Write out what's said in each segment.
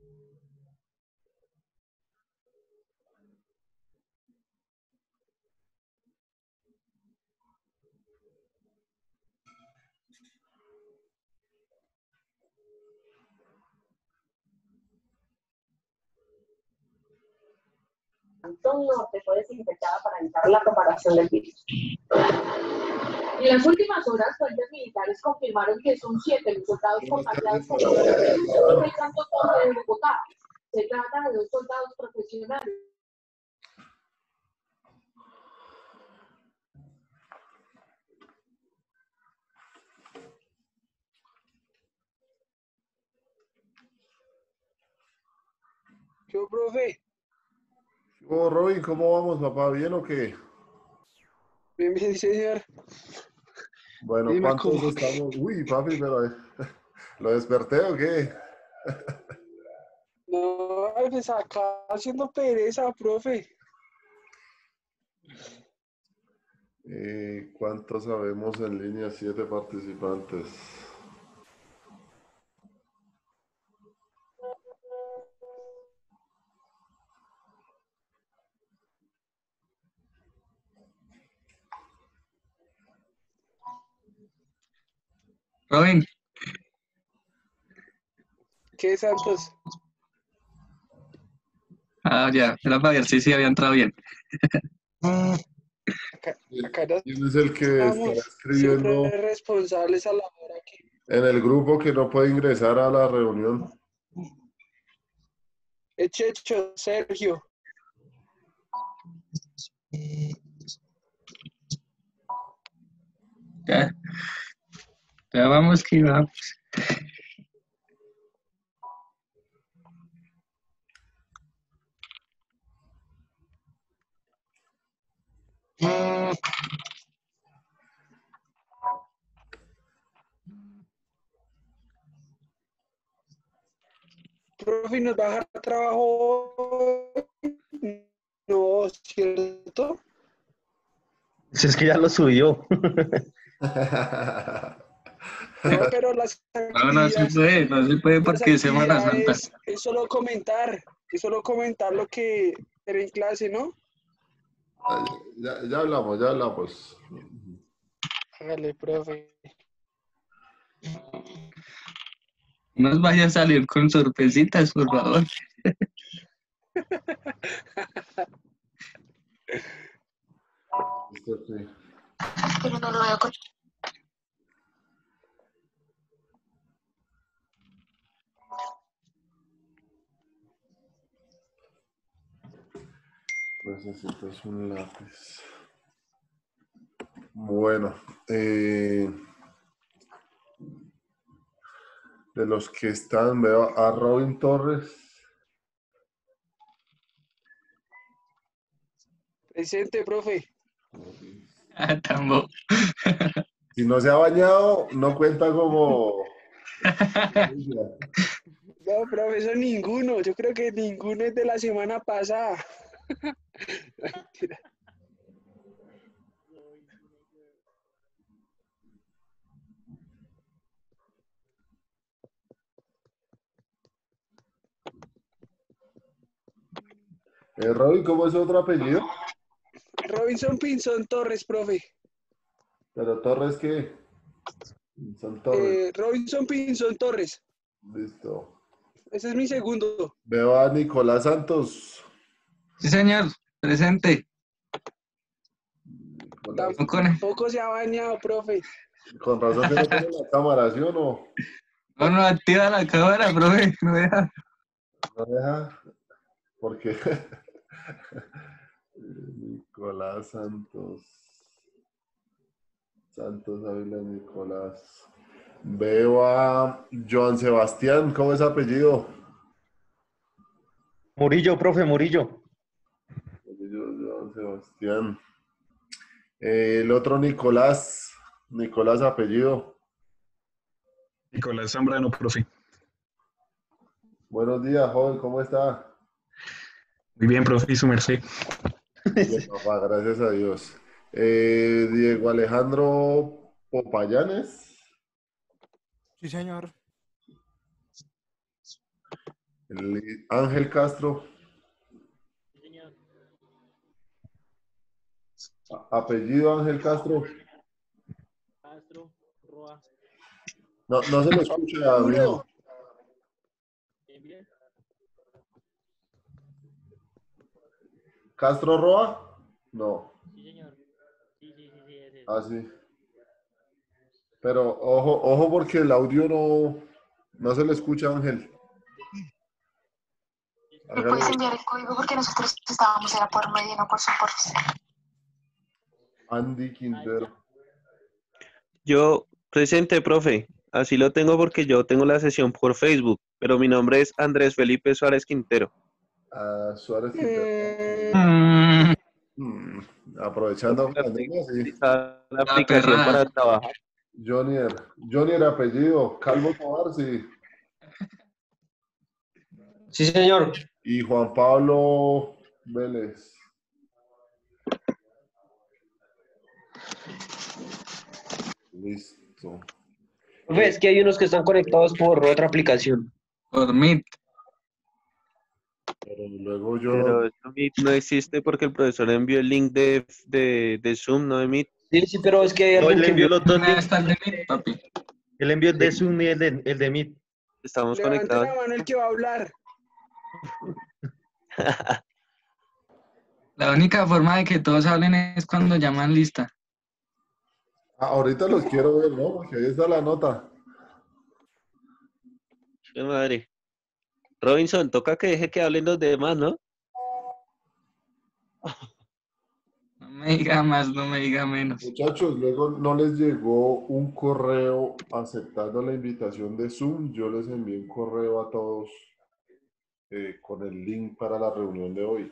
Norte fue desinfectada para evitar la propagación del virus. En las últimas horas, fuentes militares confirmaron que son 7 los soldados contagiados con coronavirus en el Santo Norte de Bogotá. Se trata de 2 soldados profesionales. ¿Qué, profe? Oh, Robin, ¿cómo vamos, papá? ¿Bien o qué? Bien, bien, señor. Bueno, Dime ¿cuántos cómo. estamos? Uy, papi, pero ¿lo desperté o qué? No, pues acá haciendo pereza, profe. ¿Cuántos sabemos en línea? 7 participantes. Robin, ¿Qué Santos? ya, era para ver si había entrado bien. Acá nos ¿Quién es el que estará estamos siempre escribiendo responsables a la hora que... en el grupo que no puede ingresar a la reunión? Checho, Sergio. Ya, ya vamos que vamos. Profe, ¿nos va a dejar trabajo hoy? No, ¿cierto? Si es que ya lo subió. No, pero las No, actividades, no se puede las porque es Semana Santa. actividades es solo comentar lo que era en clase, ¿no? Ya hablamos, ya hablamos. Hágale, profe. No nos vaya a salir con sorpresitas, por favor. Esto sí. Pero no lo veo con... Necesitas un lápiz. Bueno, de los que están, veo a Robin Torres. Presente, profe. Tambo. Si no se ha bañado, no cuenta como... No, profesor, ninguno. Yo creo que ninguno es de la semana pasada. Mentira. Robin, ¿cómo es otro apellido? Robinson Pinzón Torres, profe. Pero Torres, ¿qué? Son Torres. Robinson Pinzón Torres. Listo. Ese es mi segundo. Veo a Nicolás Santos. Sí, señor, presente. Nicolás. Tampoco se ha bañado, profe. Con razón que no tiene la cámara, ¿sí o no? No, no, activa la cámara, profe. No deja. No deja. Porque Nicolás Santos. Santos Ávila Nicolás. Veo a Joan Sebastián. ¿Cómo es apellido? Murillo, profe, Murillo. Joan Sebastián. El otro Nicolás. Nicolás apellido. Nicolás Zambrano, profe. Buenos días, joven. ¿Cómo está? Muy bien, profe, y su merced. Bien, papá, gracias a Dios. Diego Alejandro Popayanes. Sí, señor. Ángel Castro. Apellido Ángel Castro. Castro, Roa. No se le escucha, mijo. Bien. ¿Castro Roa? No. Sí, señor. Sí, ese. Ah, sí. Pero ojo porque el audio no se le escucha, Ángel. ¿Me puedes enviar el código? Porque nosotros estábamos, era por medio, no por soporte. Andy Quintero. Yo presente, profe. Así lo tengo porque yo tengo la sesión por Facebook, pero mi nombre es Andrés Felipe Suárez Quintero. Suárez Quintero. Aprovechando pandemia, sí. La aplicación para trabajar. Jonier, apellido. Calvo Tovar, sí. Sí, señor. Y Juan Pablo Vélez. Listo. Es que hay unos que están conectados por otra aplicación. Por Meet. Pero luego yo... Pero eso Meet no existe porque el profesor envió el link de Zoom, no de Meet. Sí, pero es que hay No, algún él que envió los dos ¿Dónde links. está el de Meet, papi? Él envió el de Zoom y el de Meet. Estamos Levante conectados. la mano el que va a hablar. La única forma de que todos hablen es cuando llaman lista. ahorita los quiero ver, ¿no? Porque ahí está la nota. Qué madre. Robinson, toca que deje que hablen los demás, ¿no? No me diga más, no me diga menos. Muchachos, luego no les llegó un correo aceptando la invitación de Zoom. Yo les envié un correo a todos con el link para la reunión de hoy.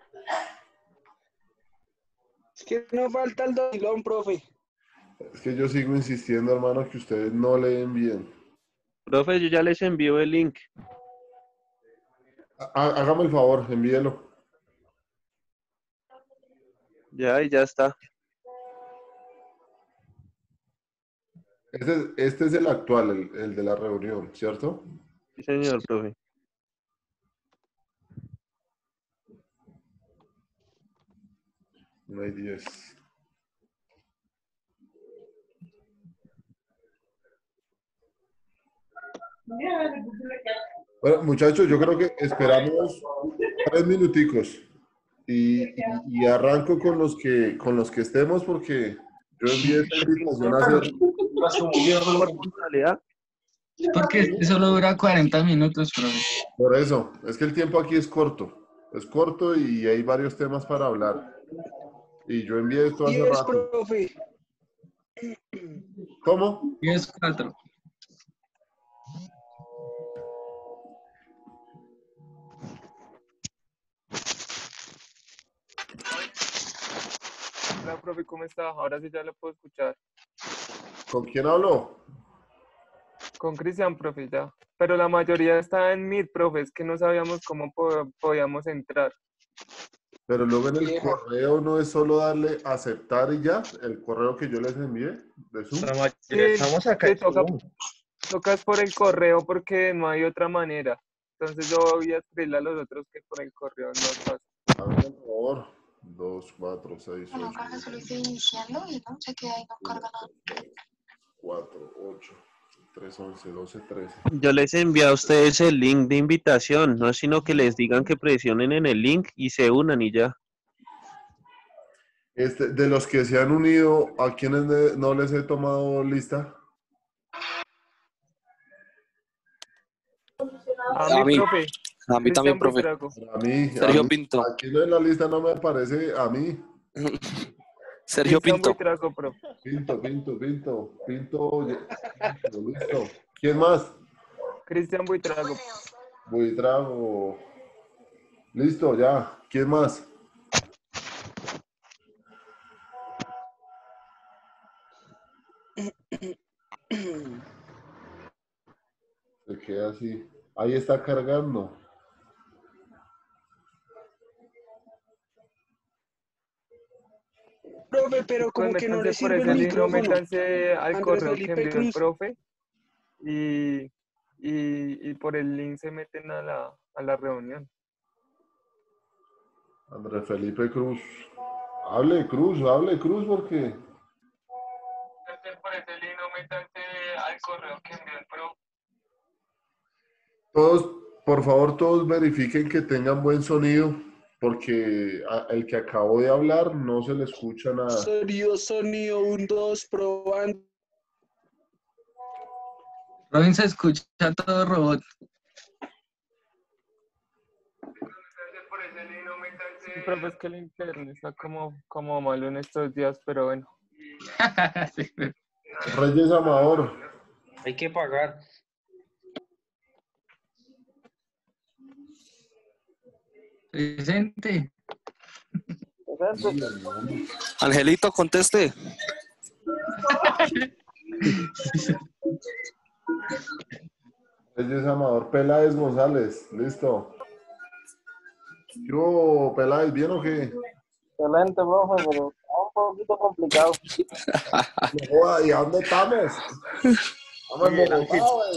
Es que no falta el dormilón, profe. Es que yo sigo insistiendo, hermano, que ustedes no leen bien. Profe, yo ya les envío el link. Hágame el favor, envíelo. Ya, y ya está. Este es el actual, el de la reunión, ¿cierto? Sí, señor, profe. No hay 10. Bueno, muchachos, yo creo que esperamos 3 minuticos y arranco con los que estemos porque yo envié esta invitación hace... Porque este solo dura 40 minutos, profe. Por eso, es que el tiempo aquí es corto y hay varios temas para hablar. Y yo envié esto hace 10, rato. profe. ¿Cómo? 10-4. Hola, profe, ¿cómo está? Ahora sí ya lo puedo escuchar. ¿Con quién hablo? Con Cristian, profe, ya. Pero la mayoría está en Meet, profe, es que no sabíamos cómo podíamos entrar. Pero luego en el correo no es solo darle aceptar y ya, el correo que yo les envié de Zoom. Estamos acá. Sí, toca es por el correo porque no hay otra manera. Entonces yo voy a escribirle a los otros que por el correo no pasa. Por favor. 2, 4, 6, 8. No carga, solo estoy iniciando y no se queda ahí, no carga nada. 4, 8, 3, 11, 12, 13. Yo les envié a ustedes el link de invitación, no es sino que les digan que presionen en el link y se unan y ya. De los que se han unido, ¿a quienes no les he tomado lista? A mí, profe. A mí también, profe. A mí. Sergio Pinto. Aquí en la lista no me aparece a mí. Sergio Pinto. Pinto. Listo. ¿Quién más? Cristian Buitrago. Buitrago. Listo, ya. ¿Quién más? Se queda así. Ahí está cargando. Profe, pero como que no le Métanse por sirve ese el link, no micrófono. métanse al Andrés correo que Felipe envió el Cruz. profe y por el link se meten a la reunión. Andrés Felipe Cruz. Hable Cruz, porque Por ese link no métanse al correo que envió el pro. todos, por favor, todos verifiquen que tengan buen sonido, porque el que acabó de hablar no se le escucha nada. Sonido, 1, 2, probando. Robin se escucha todo robot. Sí, profe, es que el internet está como malo en estos días, pero bueno. Sí, Reyes Amador. Hay que pagar. presente. Angelito, conteste. Reyes Amador, Peláez González, listo. Yo, Peláez, ¿bien o qué? Excelente, profe, pero está un poquito complicado. No joda, ¿y a dónde estamos? Estamos en Bogotá,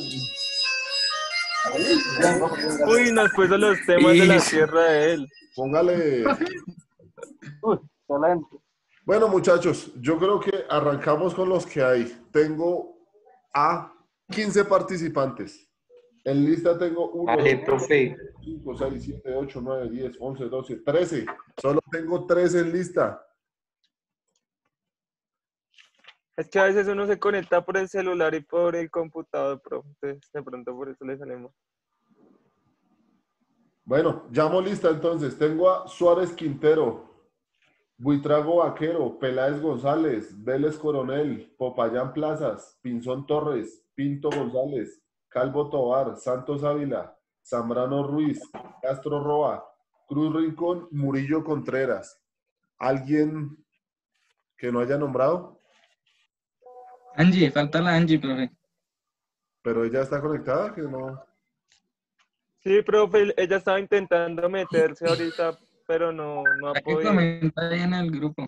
Uy, nos puso los temas de la tierra de él. Póngale. Excelente. Bueno, muchachos, yo creo que arrancamos con los que hay. Tengo a 15 participantes. En lista tengo 1, 2, 5, 6, 7, 8, 9, 10, 11, 12, 13. Solo tengo 13 en lista. Es que a veces uno se conecta por el celular y por el computador, profe. Entonces, de pronto por eso le salimos. Bueno, llamo lista entonces. Tengo a Suárez Quintero, Buitrago Vaquero, Peláez González, Vélez Coronel, Popayán Plazas, Pinzón Torres, Pinto González, Calvo Tobar, Santos Ávila, Zambrano Ruiz, Castro Roa, Cruz Rincón, Murillo Contreras. ¿Alguien que no haya nombrado? Angie, falta la Angie, profe. Pero ella está conectada, que no. Sí, profe, ella estaba intentando meterse ahorita, pero no ha Hay que podido. comentar ahí en el grupo.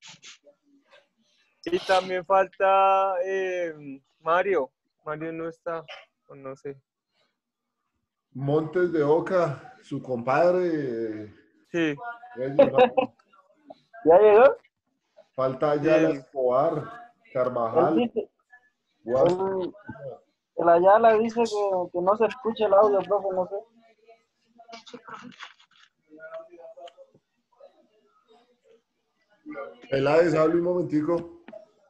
Y también falta Mario. Mario no está, o no sé. Montes de Oca, su compadre. Sí. ¿Ya llegó? Falta Ayala Escobar, Carvajal. Él dice, el Ayala dice que no se escucha el audio, profe, no sé. Peláez, hable un momentico.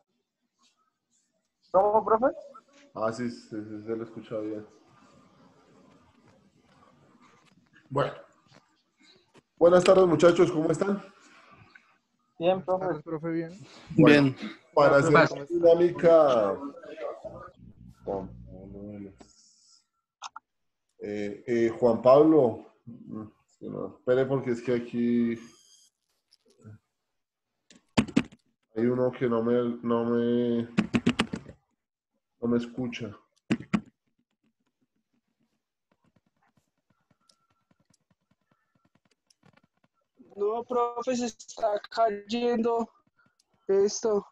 ¿Cómo, profe? Ah, sí, se lo escucha bien. Bueno. Buenas tardes, muchachos, ¿cómo están? Bien, profe. Profe, bien. Bueno, Bien. para hacer una dinámica... Juan Pablo, no, espere porque es que aquí hay uno que no me escucha. No, profe, se está cayendo esto.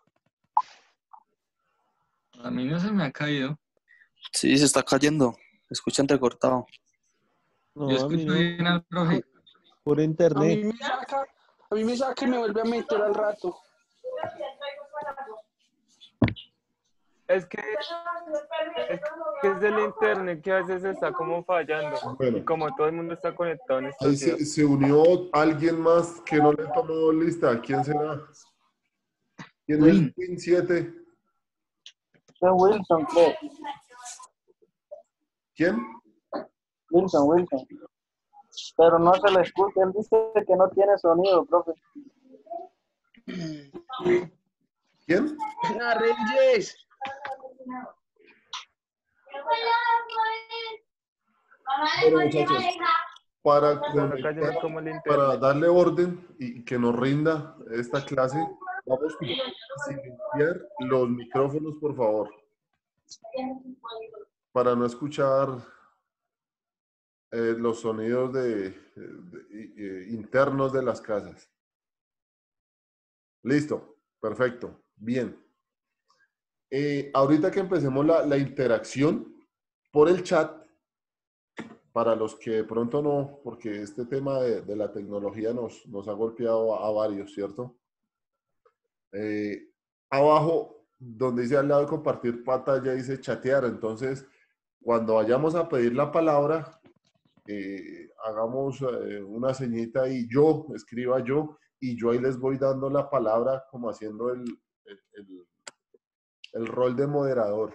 A mí no se me ha caído. Sí, se está cayendo. Escucha entrecortado. Yo escucho bien al profe. Por A internet. mí me saca y me vuelve a meter al rato. Es que es del internet que a veces está como fallando. Bueno. Y como todo el mundo está conectado en Ahí estos días. se unió alguien más que no le he tomado lista. ¿Quién será? ¿Quién es el Win 7? Es Wilson, creo. ¿Quién? Wilson. Pero no se le escucha. Él dice que no tiene sonido, profe. ¿Quién? ¡La Reyes! Bueno, muchachos, para darle orden y que nos rinda esta clase, vamos a silenciar los micrófonos, por favor, para no escuchar los sonidos internos de las casas. Listo, perfecto, bien. Ahorita que empecemos la interacción por el chat, para los que de pronto no, porque este tema de la tecnología nos ha golpeado a varios, ¿cierto? Abajo, donde dice al lado de compartir pantalla, dice chatear. Entonces, cuando vayamos a pedir la palabra, hagamos una ceñita y escriba yo, y yo ahí les voy dando la palabra como haciendo el rol de moderador.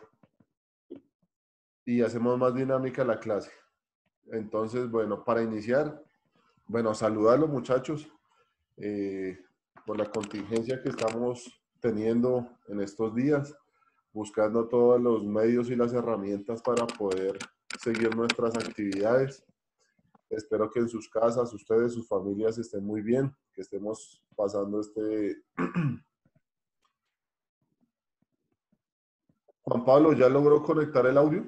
Y hacemos más dinámica la clase. Entonces, bueno, para iniciar, bueno, saludar a los muchachos por la contingencia que estamos teniendo en estos días, buscando todos los medios y las herramientas para poder seguir nuestras actividades. Espero que en sus casas, ustedes, sus familias estén muy bien, que estemos pasando Juan Pablo, ¿ya logró conectar el audio?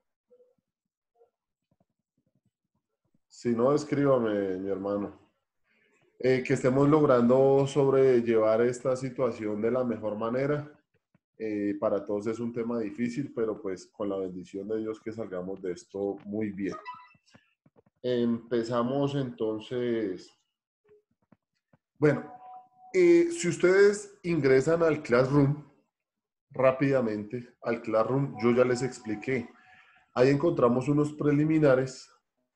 Si no, escríbame, mi hermano. Que estemos logrando sobrellevar esta situación de la mejor manera. Para todos es un tema difícil, pero pues con la bendición de Dios que salgamos de esto muy bien. Empezamos entonces. Bueno, si ustedes ingresan al Classroom rápidamente, al Classroom, yo ya les expliqué. Ahí encontramos unos preliminares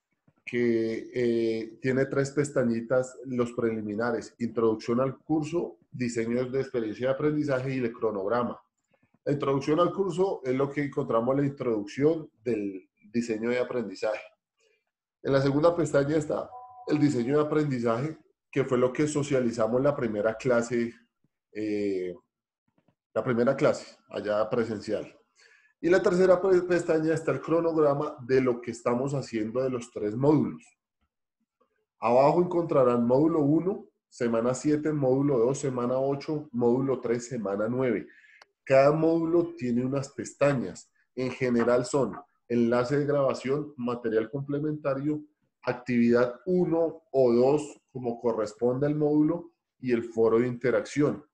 que tiene 3 pestañitas, los preliminares: introducción al curso, diseños de experiencia de aprendizaje y el cronograma. La introducción al curso es lo que encontramos en la introducción del diseño de aprendizaje. En la segunda pestaña está el diseño de aprendizaje, que fue lo que socializamos en la primera clase allá presencial. Y la tercera pestaña está el cronograma de lo que estamos haciendo de los 3 módulos. Abajo encontrarán módulo 1, semana 7, módulo 2, semana 8, módulo 3, semana 9. Cada módulo tiene unas pestañas. En general son enlace de grabación, material complementario, actividad 1 o 2, como corresponde al módulo, y el foro de interacción.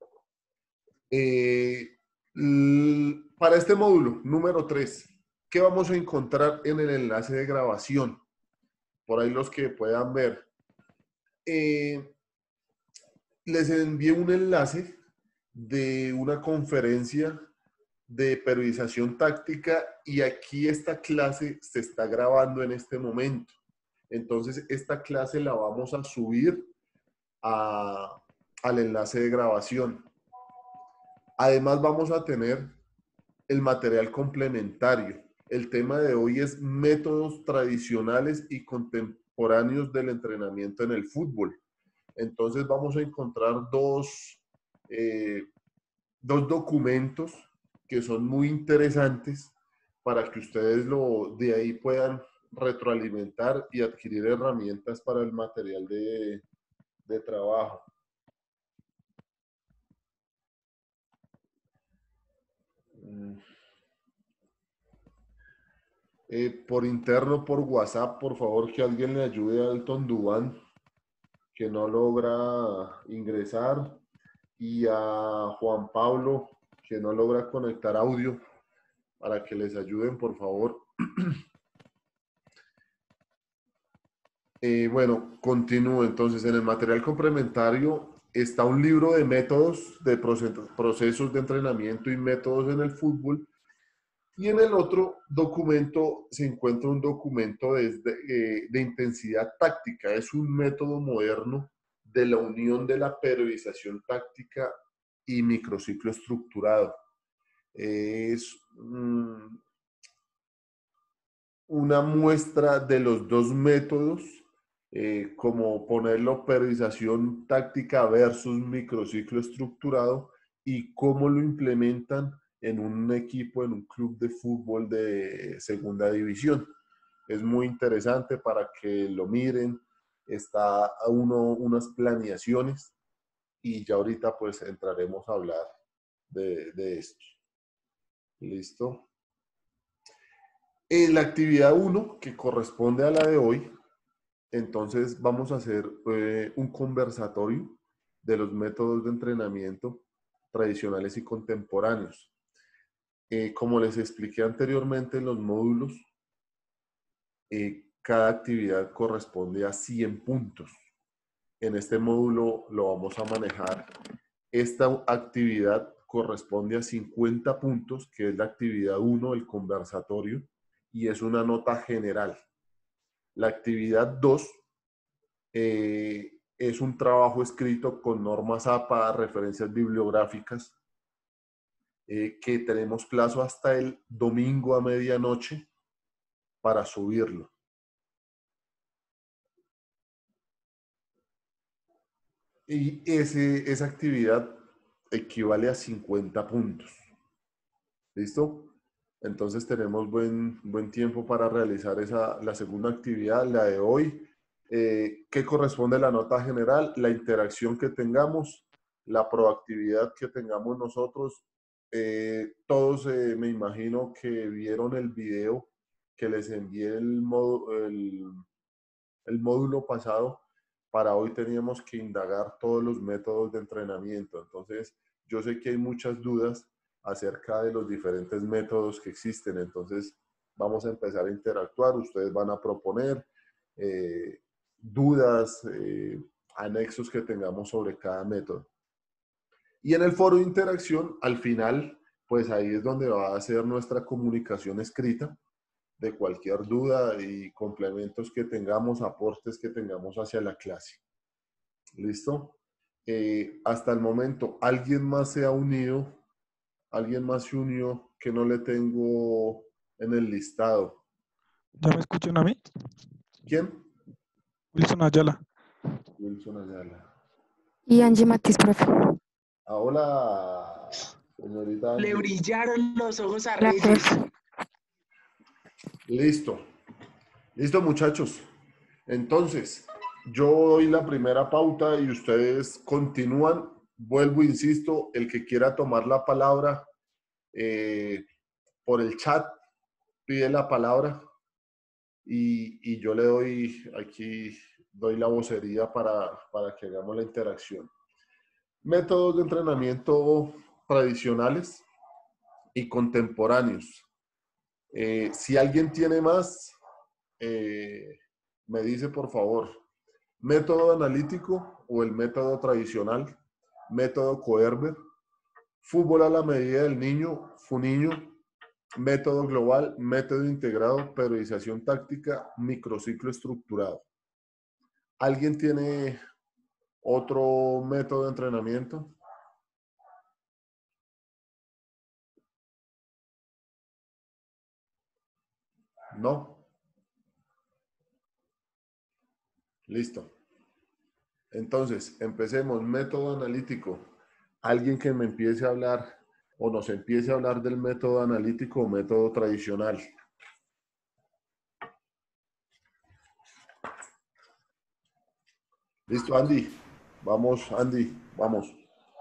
Para este módulo, número 3, ¿qué vamos a encontrar en el enlace de grabación? Por ahí los que puedan ver. Les envié un enlace de una conferencia de periodización táctica y aquí esta clase se está grabando en este momento. Entonces, esta clase la vamos a subir al enlace de grabación. Además, vamos a tener el material complementario. El tema de hoy es métodos tradicionales y contemporáneos del entrenamiento en el fútbol. Entonces vamos a encontrar dos documentos que son muy interesantes para que ustedes de ahí puedan retroalimentar y adquirir herramientas para el material de trabajo. Por interno, por WhatsApp, por favor, que alguien le ayude a Alton Dubán, que no logra ingresar, y a Juan Pablo, que no logra conectar audio, para que les ayuden, por favor. Bueno, continúo. Entonces, en el material complementario está un libro de métodos, de procesos de entrenamiento y métodos en el fútbol. Y en el otro documento se encuentra un documento de intensidad táctica. Es un método moderno de la unión de la periodización táctica y microciclo estructurado. Es una muestra de los 2 métodos, como ponerlo periodización táctica versus microciclo estructurado y cómo lo implementan en un equipo, en un club de fútbol de segunda división. Es muy interesante para que lo miren. Está unas planeaciones y ya ahorita pues entraremos a hablar de esto. ¿Listo? En la actividad 1, que corresponde a la de hoy, entonces vamos a hacer un conversatorio de los métodos de entrenamiento tradicionales y contemporáneos. Como les expliqué anteriormente en los módulos, cada actividad corresponde a 100 puntos. En este módulo lo vamos a manejar. Esta actividad corresponde a 50 puntos, que es la actividad 1, el conversatorio, y es una nota general. La actividad 2 es un trabajo escrito con normas APA, referencias bibliográficas, que tenemos plazo hasta el domingo a medianoche para subirlo. Y esa actividad equivale a 50 puntos. ¿Listo? Entonces tenemos buen tiempo para realizar la segunda actividad, la de hoy. ¿Qué corresponde a la nota general? La interacción que tengamos, la proactividad que tengamos nosotros. Todos me imagino que vieron el video que les envié el módulo pasado. Para hoy teníamos que indagar todos los métodos de entrenamiento. Entonces, yo sé que hay muchas dudas acerca de los diferentes métodos que existen. Entonces, vamos a empezar a interactuar. Ustedes van a proponer dudas, anexos que tengamos sobre cada método. Y en el foro de interacción, al final, pues ahí es donde va a ser nuestra comunicación escrita de cualquier duda y complementos que tengamos, aportes que tengamos hacia la clase. ¿Listo? Hasta el momento, ¿alguien más se ha unido? ¿Alguien más se unió que no le tengo en el listado? ¿Ya me escuchan a mí? ¿Quién? Wilson Ayala. Wilson Ayala. Y Angie Matiz, profe. Hola, señorita Angie. Le brillaron los ojos a Hola, Reyes. profe. Listo. Listo, muchachos. Entonces, yo doy la primera pauta y ustedes continúan. Vuelvo, insisto, el que quiera tomar la palabra por el chat, pide la palabra y yo le doy la vocería para que hagamos la interacción. Métodos de entrenamiento tradicionales y contemporáneos. Si alguien tiene más, me dice por favor. Método analítico o el método tradicional, método Coerber, fútbol a la medida del niño, Funiño, método global, método integrado, periodización táctica, microciclo estructurado. ¿Alguien tiene otro método de entrenamiento? ¿No? Listo. Entonces, empecemos. Método analítico. Alguien que me empiece a hablar o nos empiece a hablar del método analítico o método tradicional. Listo, Andy. Vamos, Andy. Vamos.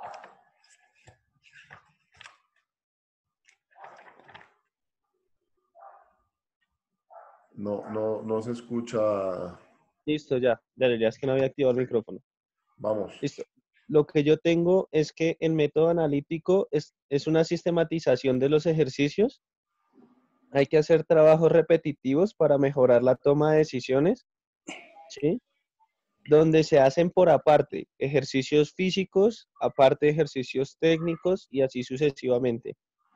No se escucha. Listo, ya es que no había activado el micrófono. Vamos. Listo. Lo que yo tengo es que el método analítico es una sistematización de los ejercicios. Hay que hacer trabajos repetitivos para mejorar la toma de decisiones, ¿sí? Donde se hacen por aparte ejercicios físicos, aparte ejercicios técnicos y así sucesivamente.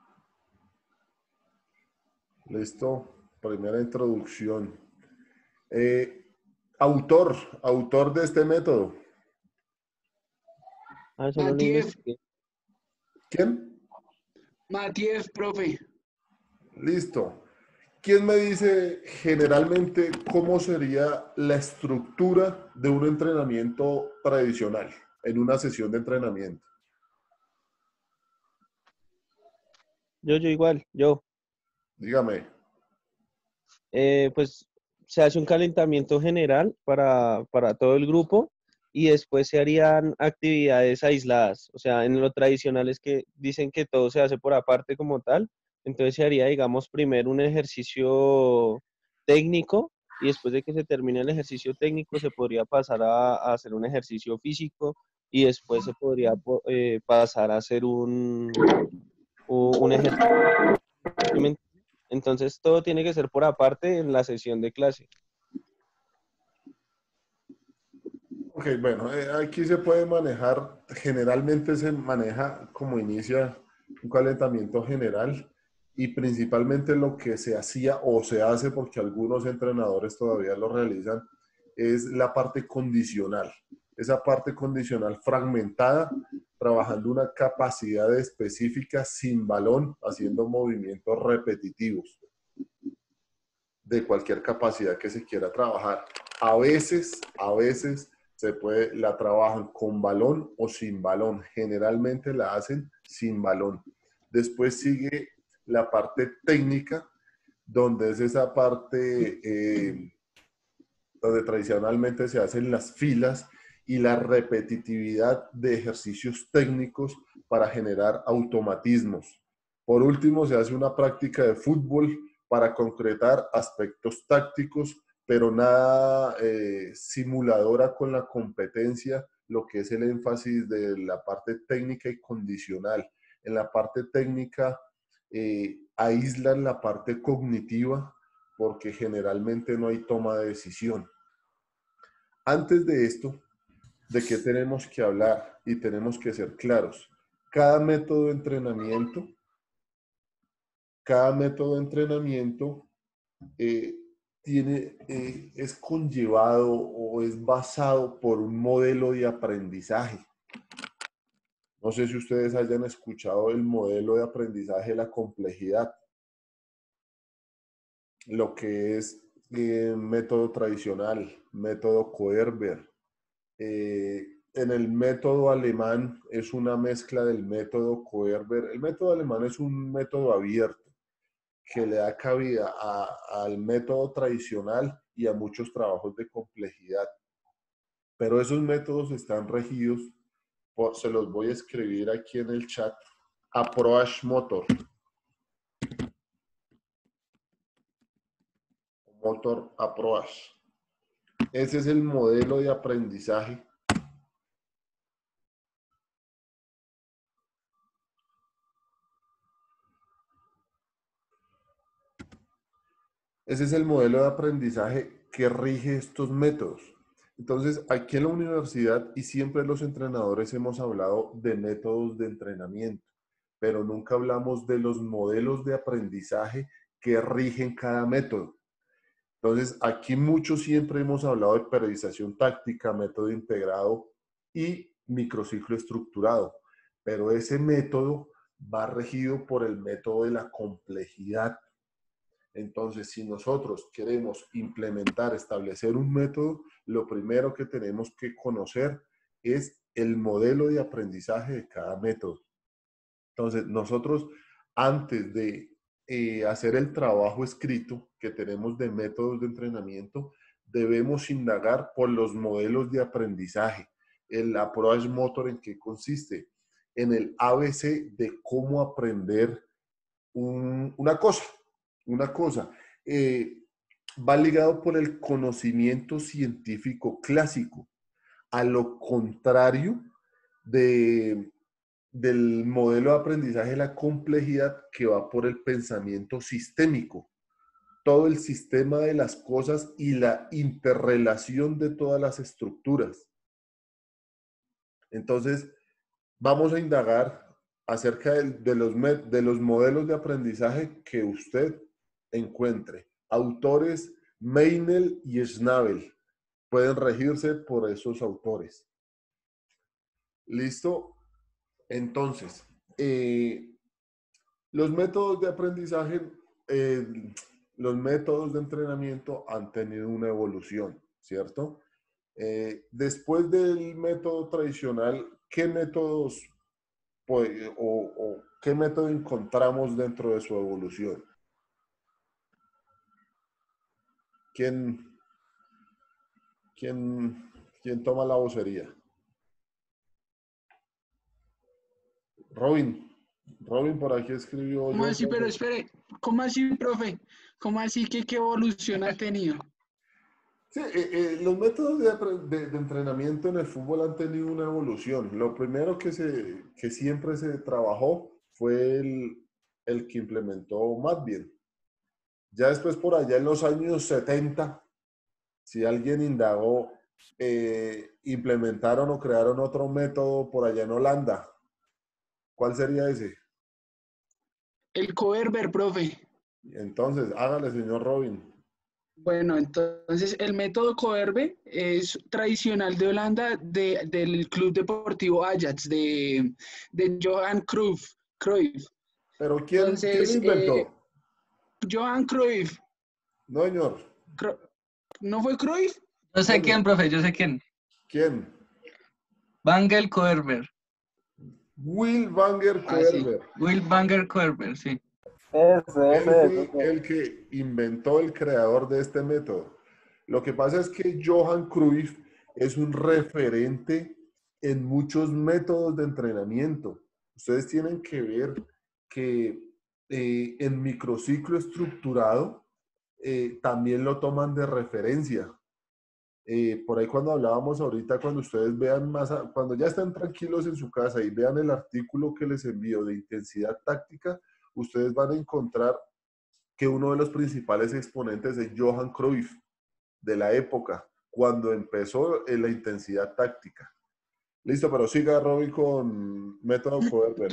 Listo. Primera introducción. Autor de este método. Eso no lo Matiev. investigué. ¿Quién? Matiev, profe. Listo. ¿Quién me dice generalmente cómo sería la estructura de un entrenamiento tradicional en una sesión de entrenamiento? Yo. Dígame. Pues se hace un calentamiento general para todo el grupo y después se harían actividades aisladas. O sea, en lo tradicional es que dicen que todo se hace por aparte como tal. Entonces se haría, digamos, primero un ejercicio técnico y después de que se termine el ejercicio técnico se podría pasar a hacer un ejercicio físico y después se podría pasar a hacer un ejercicio. Entonces todo tiene que ser por aparte en la sesión de clase. Ok, bueno, aquí se puede manejar, generalmente se maneja como inicia un calentamiento general y principalmente lo que se hacía o se hace, porque algunos entrenadores todavía lo realizan, es la parte condicional. Esa parte condicional fragmentada, trabajando una capacidad específica sin balón, haciendo movimientos repetitivos de cualquier capacidad que se quiera trabajar. A veces la trabajan con balón o sin balón. Generalmente la hacen sin balón. Después sigue la parte técnica, donde es esa parte donde tradicionalmente se hacen las filas y la repetitividad de ejercicios técnicos para generar automatismos. Por último, se hace una práctica de fútbol para concretar aspectos tácticos, pero nada simuladora con la competencia, lo que es el énfasis de la parte técnica y condicional. En la parte técnica aíslan la parte cognitiva porque generalmente no hay toma de decisión. Antes de esto, ¿de qué tenemos que hablar? Y tenemos que ser claros. Cada método de entrenamiento es conllevado o es basado por un modelo de aprendizaje. No sé si ustedes hayan escuchado el modelo de aprendizaje de la complejidad, lo que es método tradicional, método Koerber. En el método alemán es una mezcla del método Koerber. El método alemán es un método abierto que le da cabida al método tradicional y a muchos trabajos de complejidad. Pero esos métodos están regidos se los voy a escribir aquí en el chat, Approach Motor. Motor Approach. Ese es el modelo de aprendizaje que rige estos métodos. Entonces, aquí en la universidad y siempre los entrenadores hemos hablado de métodos de entrenamiento, pero nunca hablamos de los modelos de aprendizaje que rigen cada método. Entonces, aquí mucho siempre hemos hablado de periodización táctica, método integrado y microciclo estructurado, pero ese método va regido por el método de la complejidad. Entonces, si nosotros queremos implementar, establecer un método, lo primero que tenemos que conocer es el modelo de aprendizaje de cada método. Entonces, nosotros antes de hacer el trabajo escrito que tenemos de métodos de entrenamiento, debemos indagar por los modelos de aprendizaje. El approach motor, ¿en qué consiste? En el ABC de cómo aprender una cosa. Va ligado por el conocimiento científico clásico, a lo contrario del modelo de aprendizaje de la complejidad que va por el pensamiento sistémico, todo el sistema de las cosas y la interrelación de todas las estructuras. Entonces, vamos a indagar acerca de los modelos de aprendizaje que usted encuentre. Autores Meinel y Schnabel pueden regirse por esos autores. ¿Listo? Entonces, los métodos de aprendizaje, los métodos de entrenamiento han tenido una evolución, ¿cierto? Después del método tradicional, ¿qué métodos o qué método encontramos dentro de su evolución? ¿Quién toma la vocería? Robin, por aquí escribió. ¿Cómo así? Pero espere, ¿cómo así, profe? ¿Cómo así que qué evolución ha tenido? Sí, los métodos de entrenamiento en el fútbol han tenido una evolución. Lo primero que siempre se trabajó fue el que implementó Matviel. Ya después, por allá en los años 70, si alguien indagó implementaron o crearon otro método por allá en Holanda. ¿Cuál sería ese? El Koerber, profe. Entonces, hágale, señor Robin. Bueno, entonces el método Koerber es tradicional de Holanda del Club Deportivo Ajax, de Johan Cruyff. ¿Pero quién lo Entonces, inventó? Johan Cruyff. No, señor. ¿No fue Cruyff? Yo sé quién, profe, yo sé quién. ¿Quién? Vangel Koerber. Will Vanger Sí. Koerber. Will Vanger Koerber, sí. Él fue el que inventó, el creador de este método. Lo que pasa es que Johan Cruyff es un referente en muchos métodos de entrenamiento. Ustedes tienen que ver que en microciclo estructurado también lo toman de referencia. Por ahí cuando hablábamos ahorita, cuando ustedes vean más, cuando ya estén tranquilos en su casa y vean el artículo que les envío de intensidad táctica, ustedes van a encontrar que uno de los principales exponentes es Johan Cruyff, de la época, cuando empezó en la intensidad táctica. Listo, pero siga Robin con método Koerber.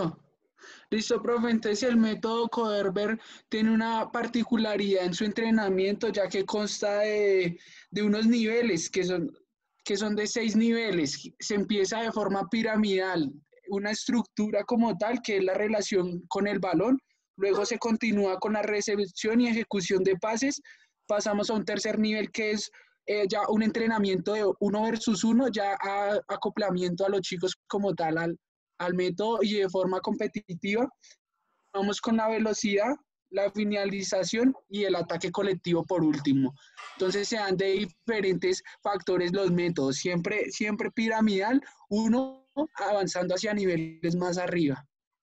Listo, profe. Entonces el método Koerber tiene una particularidad en su entrenamiento, ya que consta de unos niveles que son de 6 niveles. Se empieza de forma piramidal, una estructura como tal, que es la relación con el balón. Luego se continúa con la recepción y ejecución de pases. Pasamos a un tercer nivel que es ya un entrenamiento de 1 versus 1, ya acoplamiento a los chicos como tal al método y de forma competitiva. Vamos con la velocidad, la finalización y el ataque colectivo por último. Entonces se dan de diferentes factores los métodos, siempre piramidal, uno avanzando hacia niveles más arriba.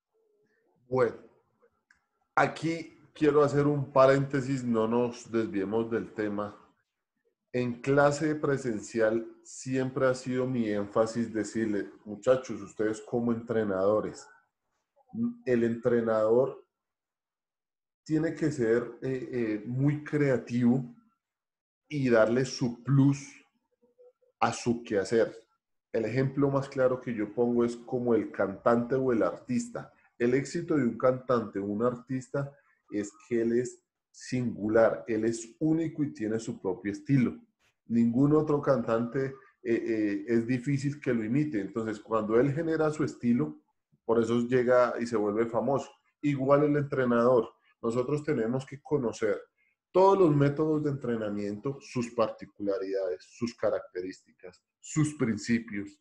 Bueno, aquí quiero hacer un paréntesis, no nos desviemos del tema. En clase presencial siempre ha sido mi énfasis decirle, muchachos, ustedes como entrenadores, el entrenador tiene que ser muy creativo y darle su plus a su quehacer. El ejemplo más claro que yo pongo es como el cantante o el artista. El éxito de un cantante o un artista es que él es singular, él es único y tiene su propio estilo. Ningún otro cantante es difícil que lo imite. Entonces, cuando él genera su estilo, por eso llega y se vuelve famoso. Igual el entrenador. Nosotros tenemos que conocer todos los métodos de entrenamiento, sus particularidades, sus características, sus principios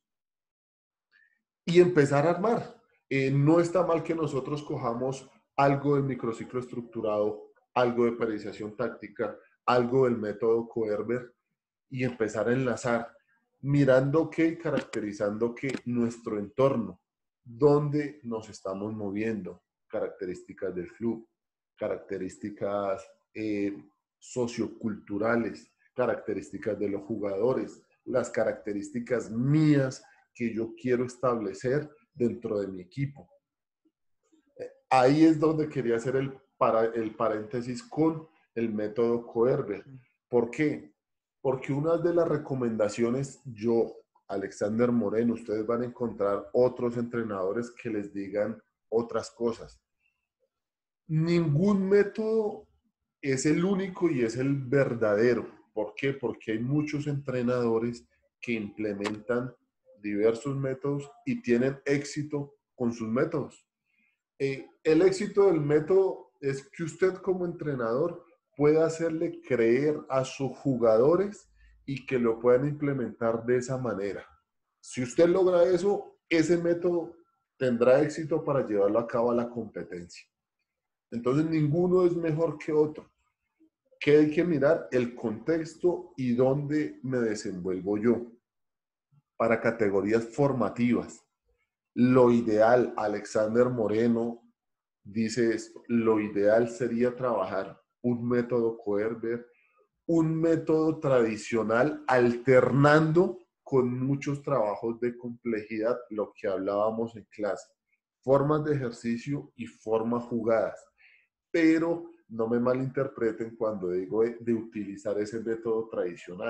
y empezar a armar. No está mal que nosotros cojamos algo del microciclo estructurado, algo de periodización táctica, algo del método Koerber y empezar a enlazar, mirando qué, caracterizando qué, nuestro entorno, dónde nos estamos moviendo, características del club, características socioculturales, características de los jugadores, las características mías que yo quiero establecer dentro de mi equipo. Ahí es donde quería hacer el paréntesis con el método Koerber. ¿Por qué? Porque una de las recomendaciones, yo, Alexander Moreno, ustedes van a encontrar otros entrenadores que les digan otras cosas. Ningún método es el único y es el verdadero. ¿Por qué? Porque hay muchos entrenadores que implementan diversos métodos y tienen éxito con sus métodos. El éxito del método es que usted como entrenador pueda hacerle creer a sus jugadores y que lo puedan implementar de esa manera. Si usted logra eso, ese método tendrá éxito para llevarlo a cabo a la competencia. Entonces, ninguno es mejor que otro. ¿Qué hay que mirar? El contexto y dónde me desenvuelvo yo. Para categorías formativas, lo ideal, Alexander Moreno dice esto, lo ideal sería trabajar un método Koerber, un método tradicional alternando con muchos trabajos de complejidad, lo que hablábamos en clase, formas de ejercicio y formas jugadas. Pero no me malinterpreten cuando digo de utilizar ese método tradicional.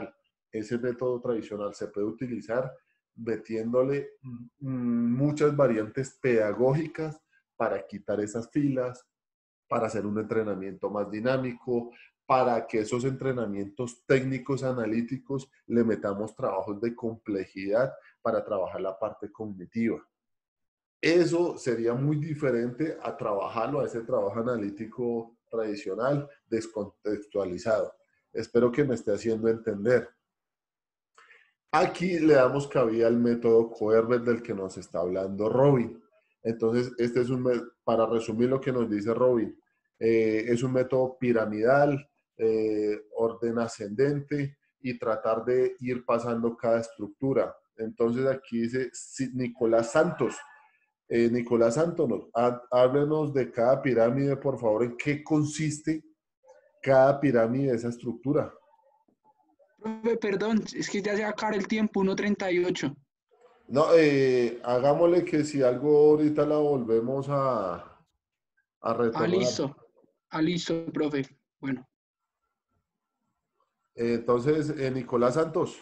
ese método tradicional se puede utilizar metiéndole muchas variantes pedagógicas para quitar esas filas, para hacer un entrenamiento más dinámico, para que esos entrenamientos técnicos analíticos le metamos trabajos de complejidad para trabajar la parte cognitiva. Eso sería muy diferente a trabajarlo, a ese trabajo analítico tradicional, descontextualizado. Espero que me esté haciendo entender. Aquí le damos cabida al método Koerber del que nos está hablando Robin. Entonces, este es para resumir lo que nos dice Robin, es un método piramidal, orden ascendente y tratar de ir pasando cada estructura. Entonces, aquí dice Nicolás Santos. Nicolás Santos, háblenos de cada pirámide, por favor, en qué consiste cada pirámide de esa estructura. Profe, perdón, es que ya se acaba el tiempo, 1:38. No, hagámosle que si algo ahorita la volvemos a retomar. Listo, profe. Bueno. Entonces, Nicolás Santos.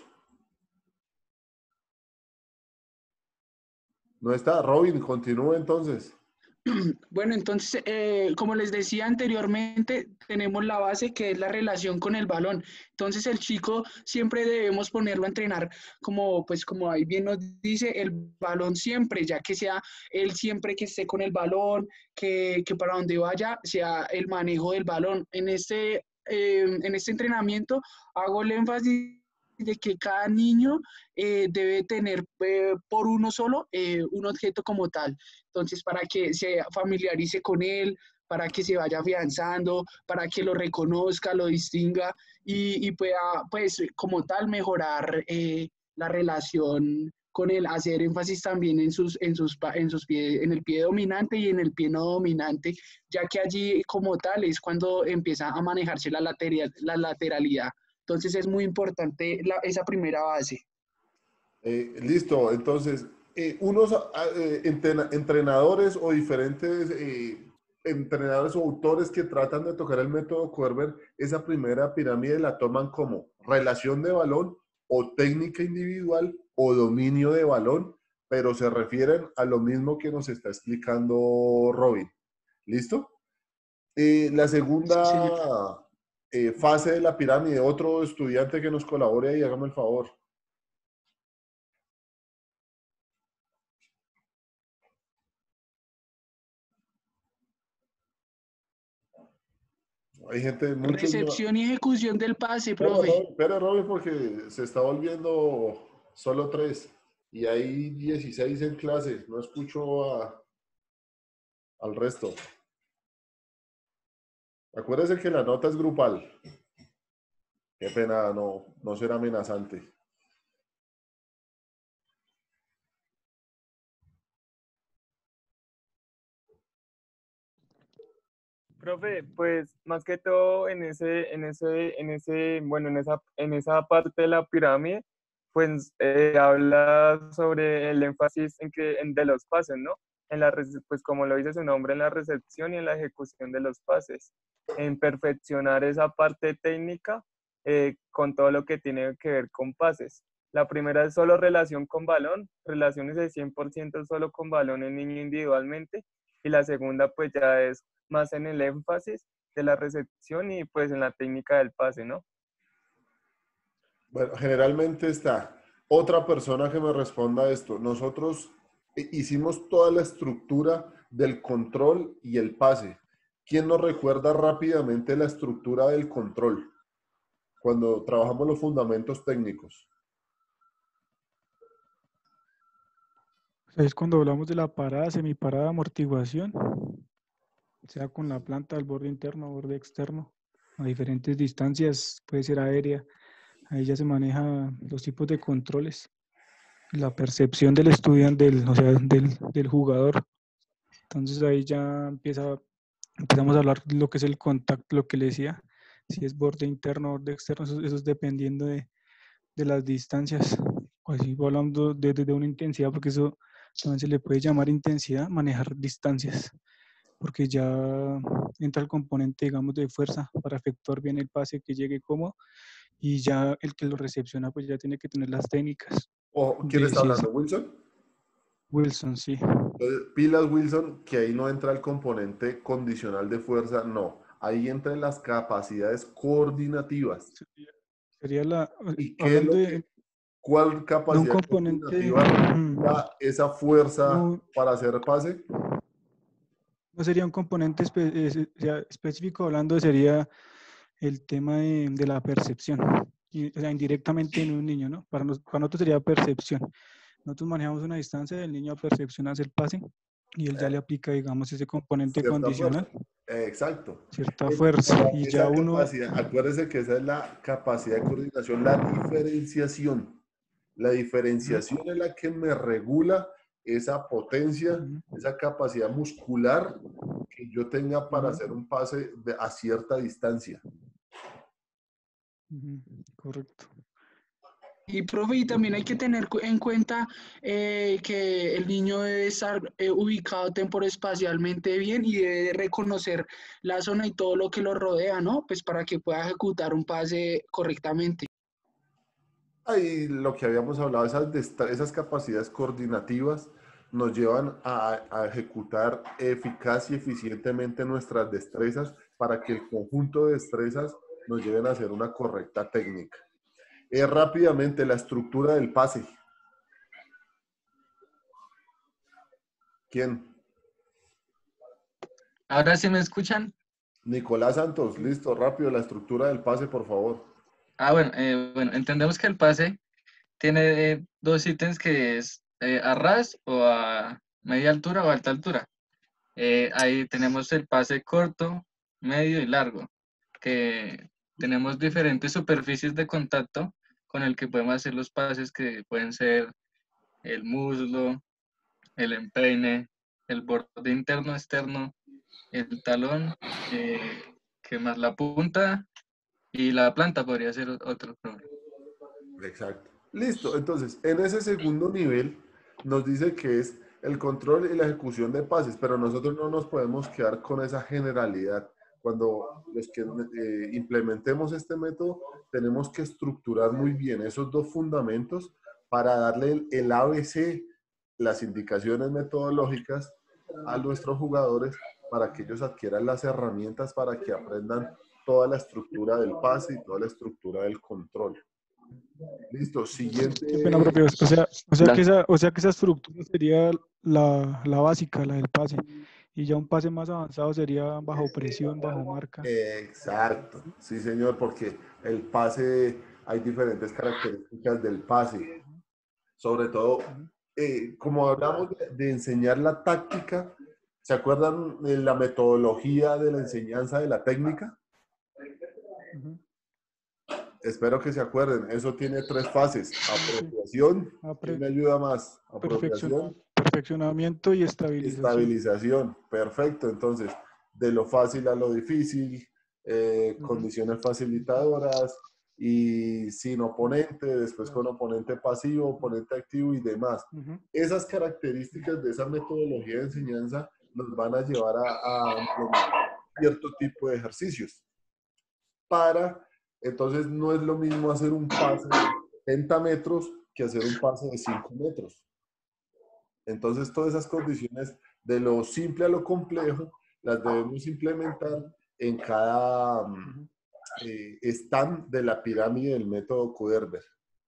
No está. Robin, continúe entonces. Bueno, entonces, como les decía anteriormente, tenemos la base que es la relación con el balón. Entonces, el chico siempre debemos ponerlo a entrenar, como ahí bien nos dice, el balón siempre, ya que sea él siempre que esté con el balón, que para donde vaya sea el manejo del balón. En este entrenamiento hago el énfasis de que cada niño debe tener por uno solo un objeto como tal. Entonces, para que se familiarice con él, para que se vaya afianzando, para que lo reconozca, lo distinga y pueda, pues, como tal, mejorar la relación con él, hacer énfasis también en el pie dominante y en el pie no dominante, ya que allí, como tal, es cuando empieza a manejarse la lateralidad. Entonces es muy importante esa primera base. Listo, entonces, unos entrenadores o diferentes entrenadores o autores que tratan de tocar el método Koerber, esa primera pirámide la toman como relación de balón o técnica individual o dominio de balón, pero se refieren a lo mismo que nos está explicando Robin. ¿Listo? La segunda fase de la pirámide, otro estudiante que nos colabore ahí, hágame el favor. Hay gente, recepción y ejecución del pase, profe. Espera, Robin, porque se está volviendo solo 3 y hay 16 en clase. No escucho al resto. Acuérdese que la nota es grupal. Qué pena no ser amenazante. Profe, pues más que todo en esa parte de la pirámide, pues habla sobre el énfasis de los pases, ¿no? Pues como lo dice su nombre, en la recepción y en la ejecución de los pases, en perfeccionar esa parte técnica con todo lo que tiene que ver con pases. La primera es solo relación con balón, relaciones de 100% solo con balón en niño individualmente, y la segunda pues ya es más en el énfasis de la recepción y pues en la técnica del pase, ¿no? Bueno, generalmente está otra persona que me responda a esto. Nosotros hicimos toda la estructura del control y el pase. ¿Quién nos recuerda rápidamente la estructura del control cuando trabajamos los fundamentos técnicos? Es cuando hablamos de la parada, semiparada, amortiguación, sea con la planta del borde interno o borde externo, a diferentes distancias, puede ser aérea. Ahí ya se maneja los tipos de controles, la percepción del estudiante, del jugador. Entonces ahí ya empezamos a hablar de lo que es el contacto, lo que le decía, si es borde interno o borde externo, eso es dependiendo de las distancias. Así hablando de una intensidad, porque eso también se le puede llamar intensidad, manejar distancias. porque ya entra el componente, digamos, de fuerza para efectuar bien el pase que llegue cómodo, y ya el que lo recepciona pues ya tiene que tener las técnicas. ¿Quién De está si es hablando? ¿Wilson? Wilson, sí. Entonces, pilas Wilson, que ahí no entra el componente condicional de fuerza, no. Ahí entran las capacidades coordinativas. Sería ¿Y qué es hablando lo de que, cuál un capacidad componente, coordinativa da esa fuerza no, para hacer pase? no sería un componente específico, hablando sería el tema de la percepción, o sea, indirectamente en un niño, ¿no? Para nosotros sería percepción. Nosotros manejamos una distancia del niño a percepción hace el pase y él ya le aplica, digamos, ese componente Cierta fuerza. condicional, Exacto. cierta fuerza, y ya Esa uno... capacidad, acuérdese que esa es la capacidad de coordinación, la diferenciación. La diferenciación es la que me regula esa potencia, esa capacidad muscular que yo tenga para hacer un pase a cierta distancia. Correcto. Y profe, y también hay que tener en cuenta que el niño debe estar ubicado temporoespacialmente bien y debe reconocer la zona y todo lo que lo rodea, ¿no? Pues para que pueda ejecutar un pase correctamente. Ahí lo que habíamos hablado, esas capacidades coordinativas nos llevan a ejecutar eficaz y eficientemente nuestras destrezas para que el conjunto de destrezas nos lleven a hacer una correcta técnica. Rápidamente, la estructura del pase. ¿Quién? Ahora sí me escuchan. Nicolás Santos, listo, rápido, la estructura del pase, por favor. Bueno, entendemos que el pase tiene dos ítems que es a ras o a media altura o alta altura. Ahí tenemos el pase corto, medio y largo, que tenemos diferentes superficies de contacto con el que podemos hacer los pases que pueden ser el muslo, el empeine, el borde interno externo, el talón, que más la punta y la planta podría ser otro problema. Exacto. Listo, entonces, en ese segundo nivel nos dice que es el control y la ejecución de pases, pero nosotros no nos podemos quedar con esa generalidad. Cuando los que implementemos este método, tenemos que estructurar muy bien esos dos fundamentos para darle el ABC, las indicaciones metodológicas a nuestros jugadores para que ellos adquieran las herramientas para que aprendan toda la estructura del pase y toda la estructura del control. Listo, siguiente. Qué pena, profe. O sea que esa estructura sería la básica, la del pase. Y ya un pase más avanzado sería bajo presión, bajo marca. Exacto, sí señor, porque el pase, hay diferentes características del pase. Sobre todo, como hablamos de enseñar la táctica, ¿se acuerdan de la metodología de la enseñanza de la técnica? Espero que se acuerden. Eso tiene 3 fases. Apropiación. ¿Quién me ayuda más? Apropiación. Perfeccionamiento y estabilización. Estabilización. Perfecto. Entonces, de lo fácil a lo difícil, condiciones facilitadoras y sin oponente, después con oponente pasivo, oponente activo y demás. Esas características de esa metodología de enseñanza nos van a llevar a implementar cierto tipo de ejercicios para... Entonces, no es lo mismo hacer un pase de 70 metros que hacer un pase de 5 metros. Entonces, todas esas condiciones de lo simple a lo complejo las debemos implementar en cada stand de la pirámide del método Koerber.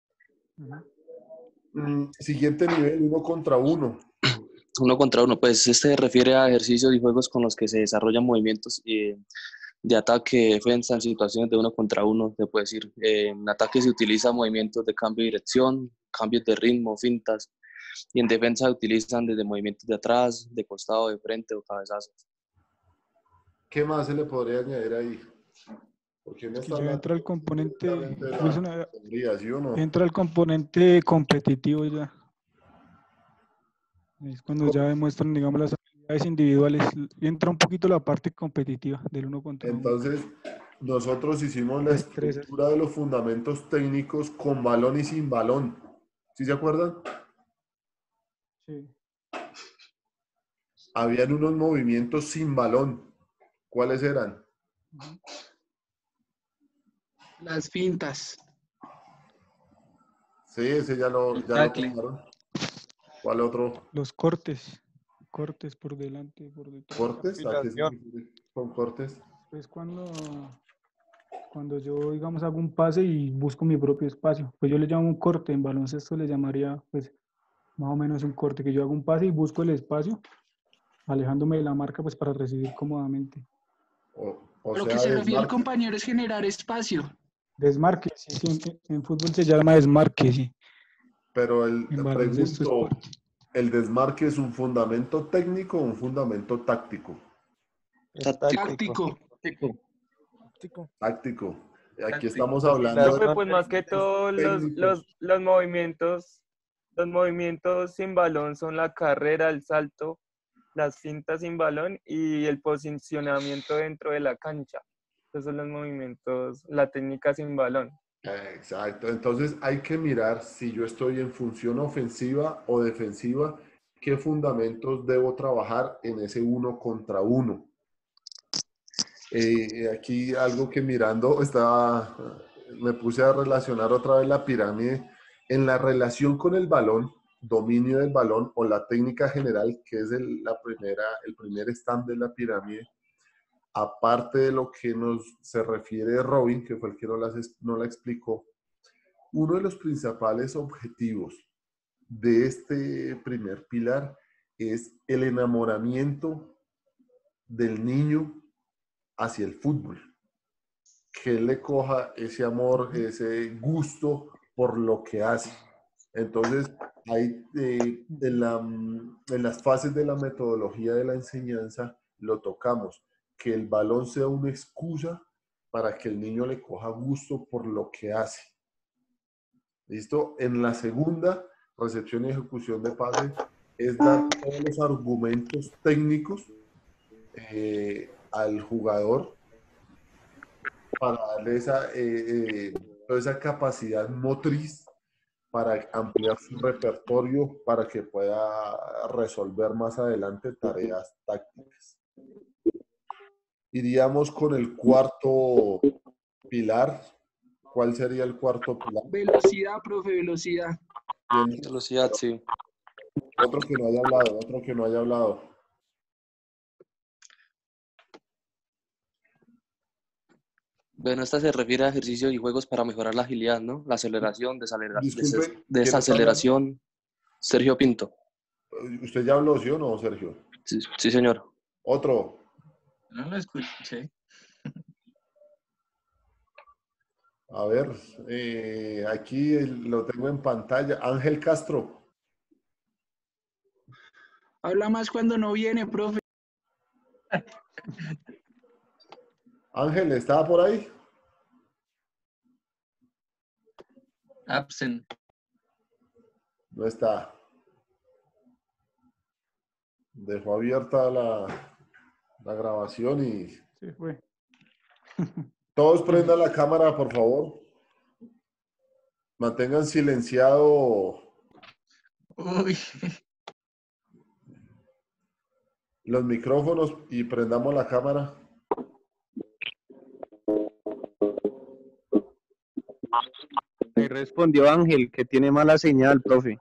Siguiente nivel, 1 contra 1. 1 contra 1, pues este se refiere a ejercicios y juegos con los que se desarrollan movimientos de ataque, defensa en situaciones de 1 contra 1, se puede decir. En ataque se utiliza movimientos de cambio de dirección, cambios de ritmo, fintas, y en defensa se utilizan desde movimientos de atrás, de costado, de frente o cabezazos. ¿Qué más se le podría añadir ahí? Porque Es que ya entra el componente, ¿sí o no? entra el componente competitivo ya. Es cuando ya demuestran, digamos, las habilidades individuales. Entra un poquito la parte competitiva del 1 contra 1. Entonces, nosotros hicimos la estructura de los fundamentos técnicos con balón y sin balón. ¿Sí se acuerdan? Sí. habían unos movimientos sin balón. ¿Cuáles eran? Las fintas. Sí, ese ya lo pasaron. ¿Cuál otro? Los cortes. Cortes por delante, por detrás. ¿Cortes? ¿A qué se refiere con cortes? Pues cuando yo, digamos, hago un pase y busco mi propio espacio. Pues yo le llamo un corte. En baloncesto le llamaría, pues, más o menos un corte. Que yo hago un pase y busco el espacio, alejándome de la marca, pues, para recibir cómodamente. O Lo sea, que se refiere al desmarque. compañero es generar espacio. Desmarque, sí, sí, en fútbol se llama desmarque, sí. Pero En baloncesto es pregunto, corte. ¿el desmarque es un fundamento técnico o un fundamento táctico? Táctico. Táctico. Aquí Táctico. estamos hablando Profe, de pues más que todo técnicos. los movimientos sin balón son la carrera, el salto, las fintas sin balón y el posicionamiento dentro de la cancha. Esos son los movimientos, la técnica sin balón. Exacto. Entonces hay que mirar si yo estoy en función ofensiva o defensiva, qué fundamentos debo trabajar en ese 1 contra 1. Aquí algo que mirando me puse a relacionar otra vez la pirámide en la relación con el balón, dominio del balón o la técnica general, que es el primer stand de la pirámide. Aparte de lo que se refiere Robin, que fue el que no la explicó, uno de los principales objetivos de este primer pilar es el enamoramiento del niño hacia el fútbol, que él le coja ese amor, ese gusto por lo que hace. Entonces, ahí en las fases de la metodología de la enseñanza lo tocamos, que el balón sea una excusa para que el niño le coja gusto por lo que hace. ¿Listo? En la segunda, recepción y ejecución de pase, es dar todos los argumentos técnicos al jugador para darle toda esa capacidad motriz para ampliar su repertorio para que pueda resolver más adelante tareas tácticas. Iríamos con el cuarto pilar. ¿Cuál sería el cuarto pilar? Velocidad, profe, velocidad. Velocidad, sí. Otro que no haya hablado. Bueno, esta se refiere a ejercicios y juegos para mejorar la agilidad, ¿no? La aceleración, Disculpe, desaceleración. Sergio Pinto. ¿Usted ya habló, sí o no, Sergio? Sí, señor. Otro. No lo escuché. A ver, aquí lo tengo en pantalla. Ángel Castro. Habla más cuando no viene, profe. Ángel, ¿estaba por ahí? Absent. No está. Dejó abierta la grabación y... Sí, fue. Todos prendan la cámara, por favor. Mantengan silenciado los micrófonos y prendamos la cámara. Ahí respondió Ángel, que tiene mala señal, profe.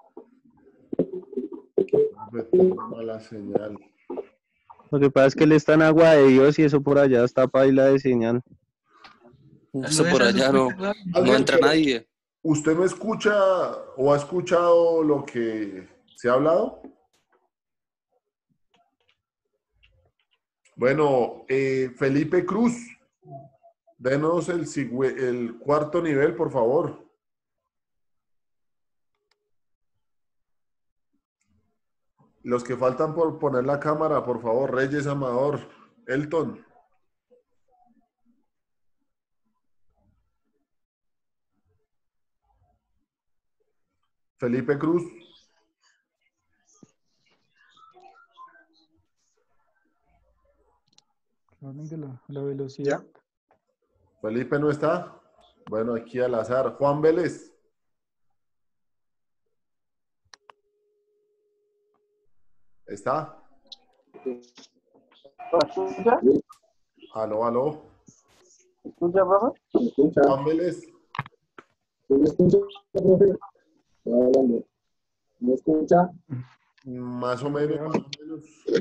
Mala señal. Lo que pasa es que él está en agua de Dios y eso por allá está paila de señal. Eso por allá no entra nadie. ¿Usted no escucha o ha escuchado lo que se ha hablado? Bueno, Felipe Cruz, denos el cuarto nivel, por favor. Los que faltan por poner la cámara, por favor, Reyes, Amador, Elton. Felipe Cruz. La velocidad. Felipe no está. Bueno, aquí al azar. Juan Vélez. ¿Está? ¿Escucha? Aló, aló. ¿Escucha, profe? Juan Vélez. ¿Me escucha, profe? Estoy hablando. ¿Me escucha? Más o menos, más o menos.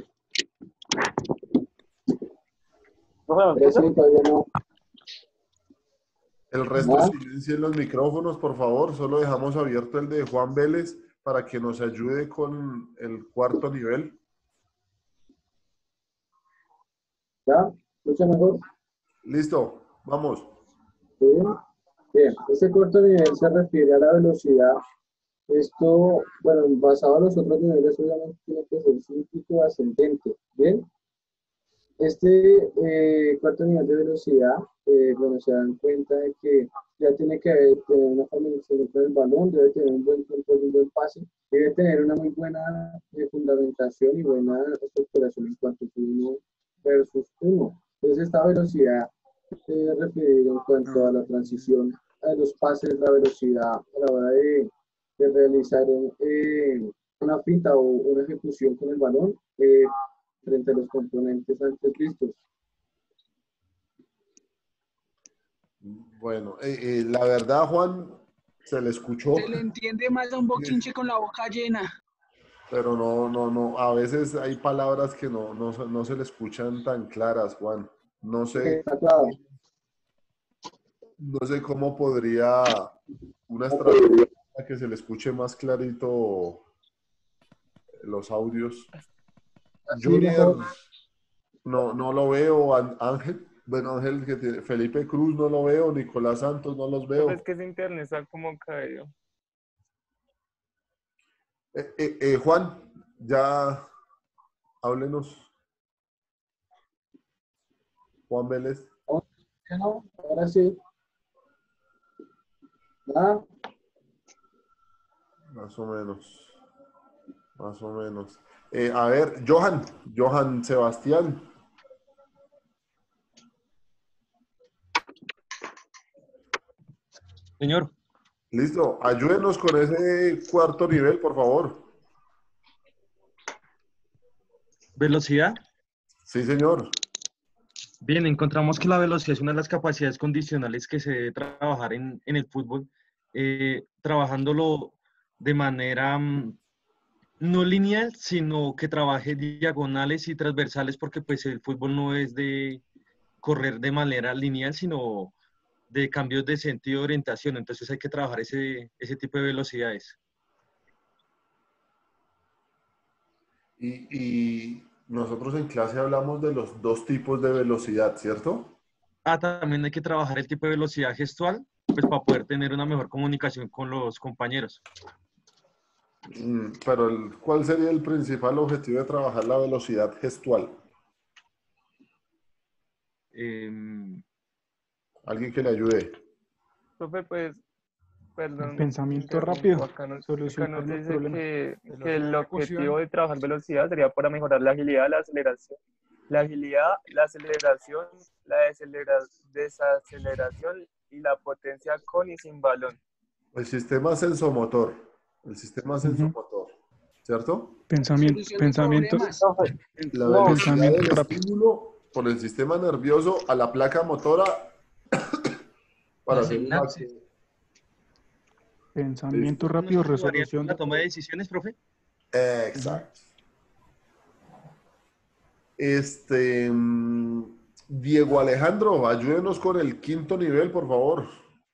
¿Profe, me Sí, escucha? todavía no. El resto ¿Ah? silencien los micrófonos, por favor. Solo dejamos abierto el de Juan Vélez para que nos ayude con el cuarto nivel. ¿Ya? ¿Escucha mejor? Listo, vamos. Sí. Bien, este cuarto nivel se refiere a la velocidad. Esto, bueno, basado en los otros niveles, obviamente tiene que ser cíclico ascendente. Bien. Este cuarto nivel de velocidad, bueno, se dan cuenta de que ya tiene que tener una familiarización con el balón, debe tener un buen control, un buen pase, debe tener una muy buena fundamentación y buena estructuración en cuanto a 1 versus 1. Entonces, esta velocidad se debe referir en cuanto a la transición, a los pases, la velocidad a la hora de realizar una finta o una ejecución con el balón. Frente a los componentes antes vistos. Bueno, la verdad, Juan, se le escuchó, Se le entiende más a un bochinche con la boca llena. pero no. A veces hay palabras que no se le escuchan tan claras, Juan. No sé cómo podría una estrategia para que se le escuche más clarito los audios. Junior, no lo veo. Ángel, bueno, Ángel, Felipe Cruz no lo veo, Nicolás Santos no los veo. Es que ese internet está como caído. Juan, ya háblenos. Juan Vélez. No, ahora sí. ¿Ah? Más o menos. Más o menos. A ver, Johan Sebastián. Señor. Listo, ayúdenos con ese cuarto nivel, por favor. ¿Velocidad? Sí, señor. Bien, encontramos que la velocidad es una de las capacidades condicionales que se debe trabajar en el fútbol, trabajándolo de manera no lineal, sino que trabaje diagonales y transversales, porque pues el fútbol no es de correr de manera lineal, sino de cambios de sentido de orientación. Entonces hay que trabajar ese tipo de velocidades. Y nosotros en clase hablamos de los dos tipos de velocidad, ¿cierto? También hay que trabajar el tipo de velocidad gestual, pues para poder tener una mejor comunicación con los compañeros. Pero ¿cuál sería el principal objetivo de trabajar la velocidad gestual? Alguien que le ayude. Profe, pues, perdón. Pensamiento interrumpo. rápido. Acá nos Solucionar los dice problemas. que Velocidad, el objetivo ejecución. de trabajar velocidad sería para mejorar la agilidad, la aceleración. La agilidad, la aceleración, la desaceleración y la potencia con y sin balón. El sistema sensomotor. El sistema sensomotor. ¿Cierto? Pensamiento. La velocidad del rápido. estímulo por el sistema nervioso a la placa motora para hacer una acción. Pensamiento rápido, resolución. ¿La toma de decisiones, profe? Exacto. Diego Alejandro, ayúdenos con el quinto nivel, por favor.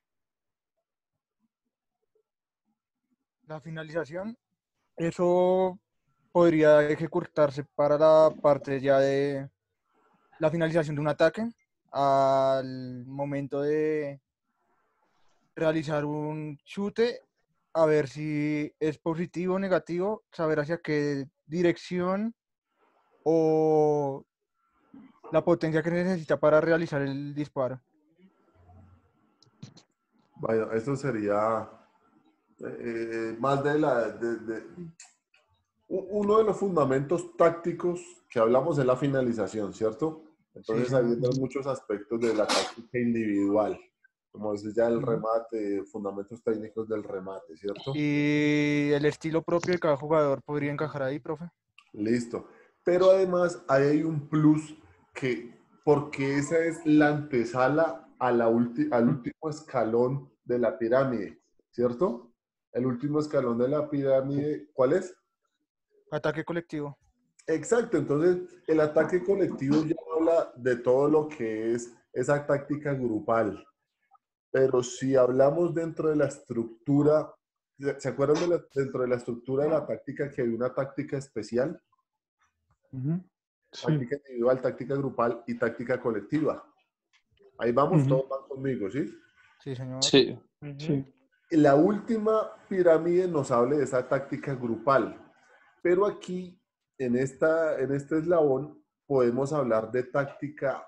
La finalización, eso podría ejecutarse para la parte ya de la finalización de un ataque, al momento de realizar un chute, a ver si es positivo o negativo, saber hacia qué dirección o la potencia que necesita para realizar el disparo. Bueno, esto sería más uno de los fundamentos tácticos que hablamos es la finalización, ¿cierto? Entonces Sí, ahí sí. entran muchos aspectos de la táctica individual, como es ya el remate, fundamentos técnicos del remate, ¿cierto? Y el estilo propio de cada jugador podría encajar ahí, profe. Listo. Pero además ahí hay un plus porque esa es la antesala a al último escalón de la pirámide, ¿cierto? El último escalón de la pirámide, ¿cuál es? Ataque colectivo. Exacto, entonces el ataque colectivo ya habla de todo lo que es esa táctica grupal. Pero si hablamos dentro de la estructura, ¿se acuerdan dentro de la estructura de la táctica que hay una táctica especial? Sí. Táctica individual, táctica grupal y táctica colectiva. Ahí vamos, todos van conmigo, ¿sí? Sí, señor. Sí. Sí. La última pirámide nos habla de esa táctica grupal, pero aquí, en este eslabón, podemos hablar de táctica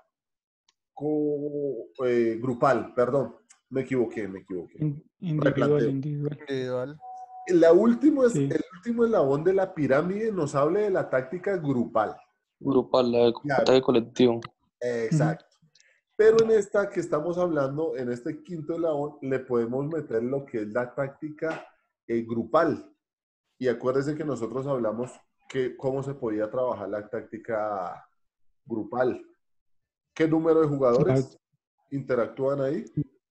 grupal, perdón, me equivoqué. Individual, Replanteo. Individual. El último Sí. eslabón de la pirámide nos habla de la táctica grupal. Grupal, la de Claro. ataque colectivo. Exacto. Pero en esta que estamos hablando, en este quinto eslabón, le podemos meter lo que es la táctica grupal. Y acuérdense que nosotros hablamos que cómo se podía trabajar la táctica grupal. ¿Qué número de jugadores interactúan ahí?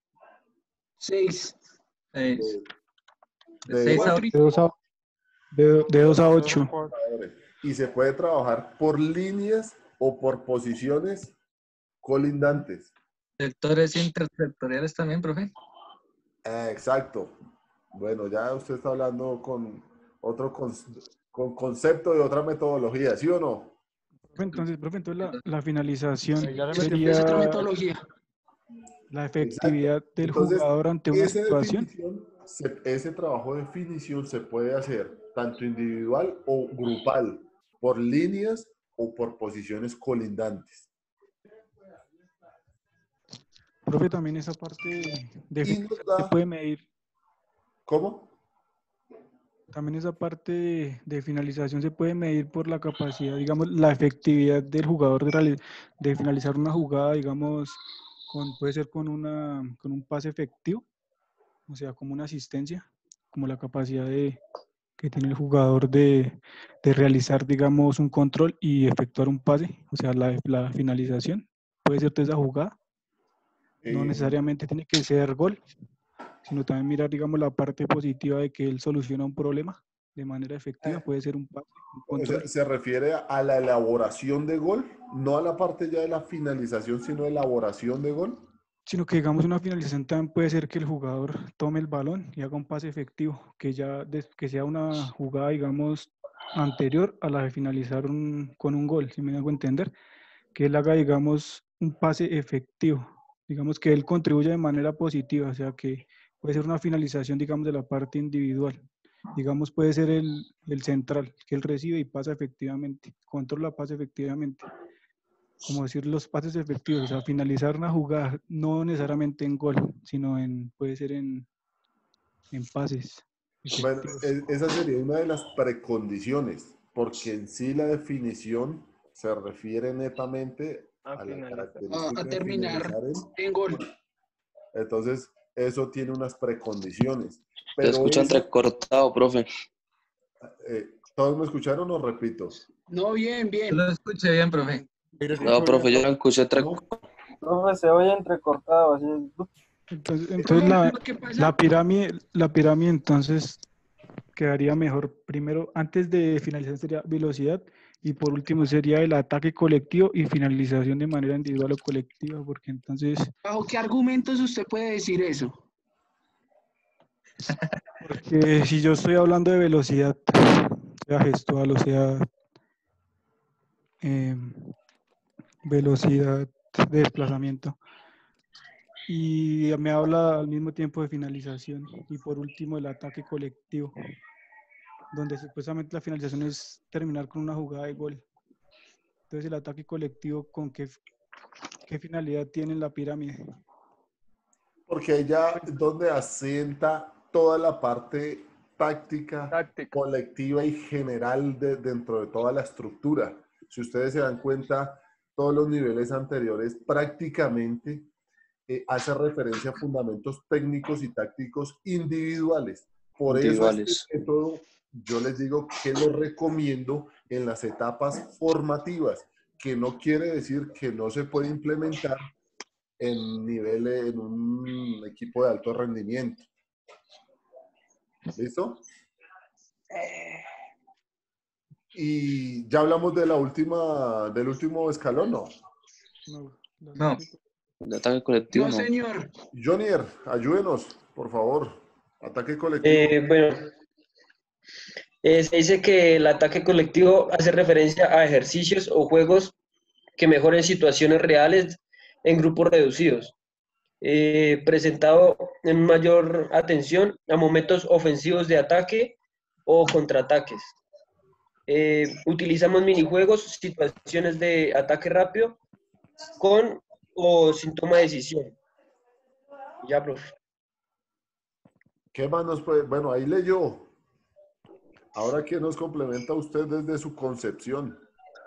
6. De 6 a 8. De 2 a 8. Y se puede trabajar por líneas o por posiciones colindantes. Sectores intersectoriales también, profe. Exacto. Bueno, ya usted está hablando con otro con concepto de otra metodología, ¿sí o no? Entonces, la finalización Es sería otra metodología. la efectividad del Entonces, jugador ante una situación. Ese trabajo de definición se puede hacer tanto individual o grupal, por líneas o por posiciones colindantes. Profe, también esa parte de finalización se puede medir. ¿Cómo? También esa parte de finalización se puede medir por la capacidad, digamos, la efectividad del jugador de finalizar una jugada, digamos, puede ser con un pase efectivo, o sea, como una asistencia, como la capacidad que tiene el jugador de realizar, digamos, un control y efectuar un pase, o sea, la finalización puede ser de esa jugada. No necesariamente tiene que ser gol, sino también mirar, digamos, la parte positiva de que él soluciona un problema de manera efectiva, puede ser un pase, un O control. sea, se refiere a la elaboración de gol, no a la parte ya de la finalización, sino elaboración de gol. Sino que, digamos, una finalización también puede ser que el jugador tome el balón y haga un pase efectivo, que sea una jugada, digamos, anterior a la de finalizar con un gol, si me hago entender, que él haga, digamos, un pase efectivo, digamos que él contribuya de manera positiva, o sea que puede ser una finalización, digamos, de la parte individual. Digamos, puede ser el central, que él recibe y pasa efectivamente, controla, pasa efectivamente. Como decir los pases efectivos, o sea, finalizar una jugada, no necesariamente en gol, sino puede ser en pases Bueno, efectivos. esa sería una de las precondiciones, porque en sí la definición se refiere netamente a la característica A de terminar finalizar en gol. Entonces, eso tiene unas precondiciones. Te Pero escucho entrecortado, profe. ¿Todos me escucharon o repito? No, bien. Yo lo escuché bien, profe. No, profe, yo lo escuché Profe, se oye entrecortado, así. Entonces la pirámide entonces quedaría mejor. Primero, antes de finalizar sería velocidad y por último sería el ataque colectivo y finalización de manera individual o colectiva, porque entonces... ¿Bajo qué argumentos usted puede decir eso? Porque si yo estoy hablando de velocidad, sea gestual o sea velocidad de desplazamiento, y me habla al mismo tiempo de finalización y por último el ataque colectivo, donde supuestamente la finalización es terminar con una jugada de gol. Entonces el ataque colectivo, ¿con qué finalidad tiene en la pirámide? Porque allá es donde asienta toda la parte táctica, colectiva y general dentro de toda la estructura. Si ustedes se dan cuenta, todos los niveles anteriores prácticamente hace referencia a fundamentos técnicos y tácticos individuales. Por eso este método yo les digo que lo recomiendo en las etapas formativas, que no quiere decir que no se puede implementar en niveles, en un equipo de alto rendimiento. ¿Listo? Y ya hablamos de la última, del último escalón, ¿no? No. ¿De ataque colectivo? No, No. señor. Jonier, ayúdenos, por favor. Ataque colectivo. Bueno, se dice que el ataque colectivo hace referencia a ejercicios o juegos que mejoren situaciones reales en grupos reducidos, presentado en mayor atención a momentos ofensivos de ataque o contraataques. Utilizamos minijuegos, situaciones de ataque rápido con o sin toma de decisión. Ya, profe. ¿Qué más nos puede? Bueno, ahí leyó. Ahora, ¿qué nos complementa usted desde su concepción?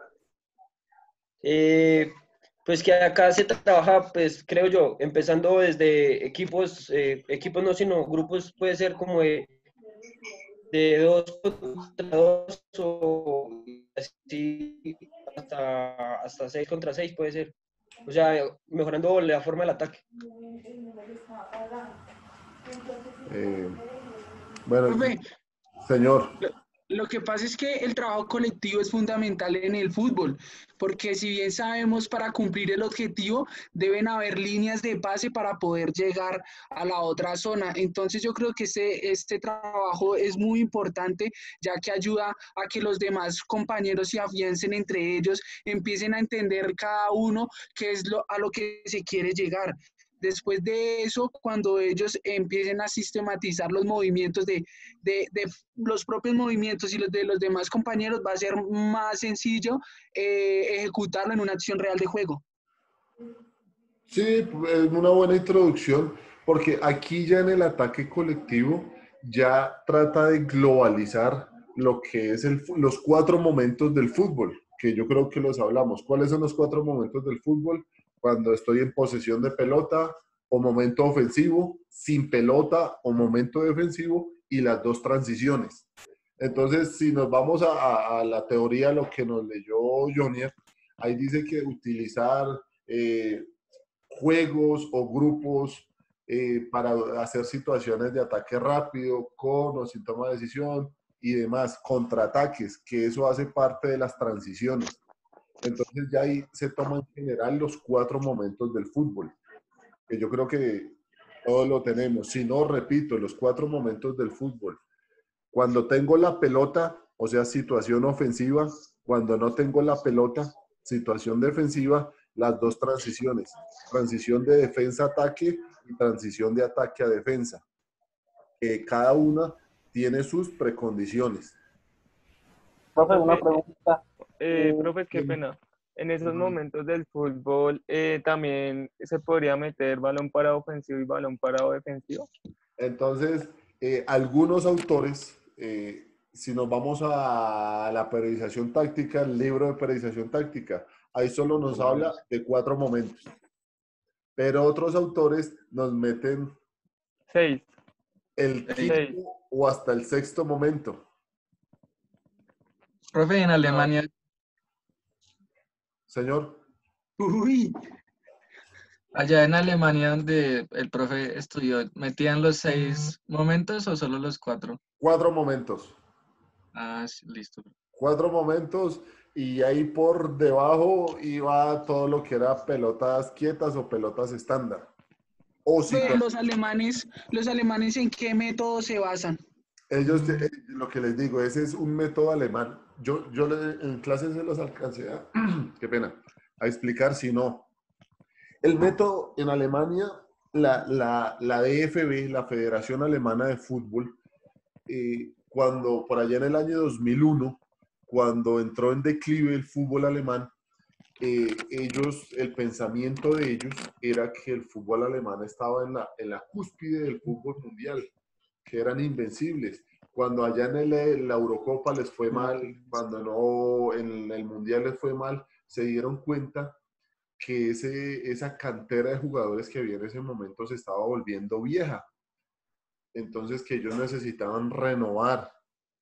Pues que acá se trabaja, pues creo yo, empezando desde equipos, equipos no, sino grupos, puede ser como de 2 contra 2 o así hasta 6 contra 6 puede ser. O sea, mejorando la forma del ataque. Bueno, Profe, señor. lo que pasa es que el trabajo colectivo es fundamental en el fútbol, porque si bien sabemos para cumplir el objetivo deben haber líneas de pase para poder llegar a la otra zona. Entonces yo creo que este trabajo es muy importante, ya que ayuda a que los demás compañeros se afiancen entre ellos, empiecen a entender cada uno qué es a lo que se quiere llegar. Después de eso, cuando ellos empiecen a sistematizar los movimientos de los propios movimientos y los de los demás compañeros, va a ser más sencillo ejecutarlo en una acción real de juego. Sí, es una buena introducción, porque aquí ya en el ataque colectivo ya trata de globalizar lo que es los 4 momentos del fútbol, que yo creo que los hablamos. ¿Cuáles son los 4 momentos del fútbol? Cuando estoy en posesión de pelota o momento ofensivo, sin pelota o momento defensivo y las 2 transiciones. Entonces, si nos vamos a la teoría, lo que nos leyó Jonier, ahí dice que utilizar juegos o grupos para hacer situaciones de ataque rápido, con o sin toma de decisión y demás, contraataques, que eso hace parte de las transiciones. Entonces ya ahí se toman en general los 4 momentos del fútbol, que yo creo que todos lo tenemos. Si no, repito, los 4 momentos del fútbol. Cuando tengo la pelota, o sea, situación ofensiva. Cuando no tengo la pelota, situación defensiva. Las 2 transiciones. Transición de defensa-ataque y transición de ataque a defensa. Cada una tiene sus precondiciones. Profe, una pregunta. Profe, qué pena. En esos momentos del fútbol también se podría meter balón parado ofensivo y balón parado defensivo. Entonces, algunos autores, si nos vamos a la periodización táctica, el libro de periodización táctica, ahí solo nos habla de 4 momentos. Pero otros autores nos meten 6. El quinto o hasta el 6º momento. Profe, en Alemania. Señor. Uy. Allá en Alemania, donde el profe estudió, ¿metían los 6 momentos o solo los 4? 4 momentos. Ah, sí, listo. 4 momentos y ahí por debajo iba todo lo que era pelotas quietas o pelotas estándar. O los alemanes, ¿en qué método se basan? Ellos, lo que les digo, ese es un método alemán. Yo en clases se los alcancé a, qué pena, a explicar, si no. El método en Alemania, la DFB, la Federación Alemana de Fútbol, cuando por allá en el año 2001, cuando entró en declive el fútbol alemán, el pensamiento de ellos era que el fútbol alemán estaba en la cúspide del fútbol mundial, que eran invencibles. Cuando allá en la Eurocopa les fue mal, cuando no en el Mundial les fue mal, se dieron cuenta que esa cantera de jugadores que había en ese momento se estaba volviendo vieja. Entonces que ellos necesitaban renovar.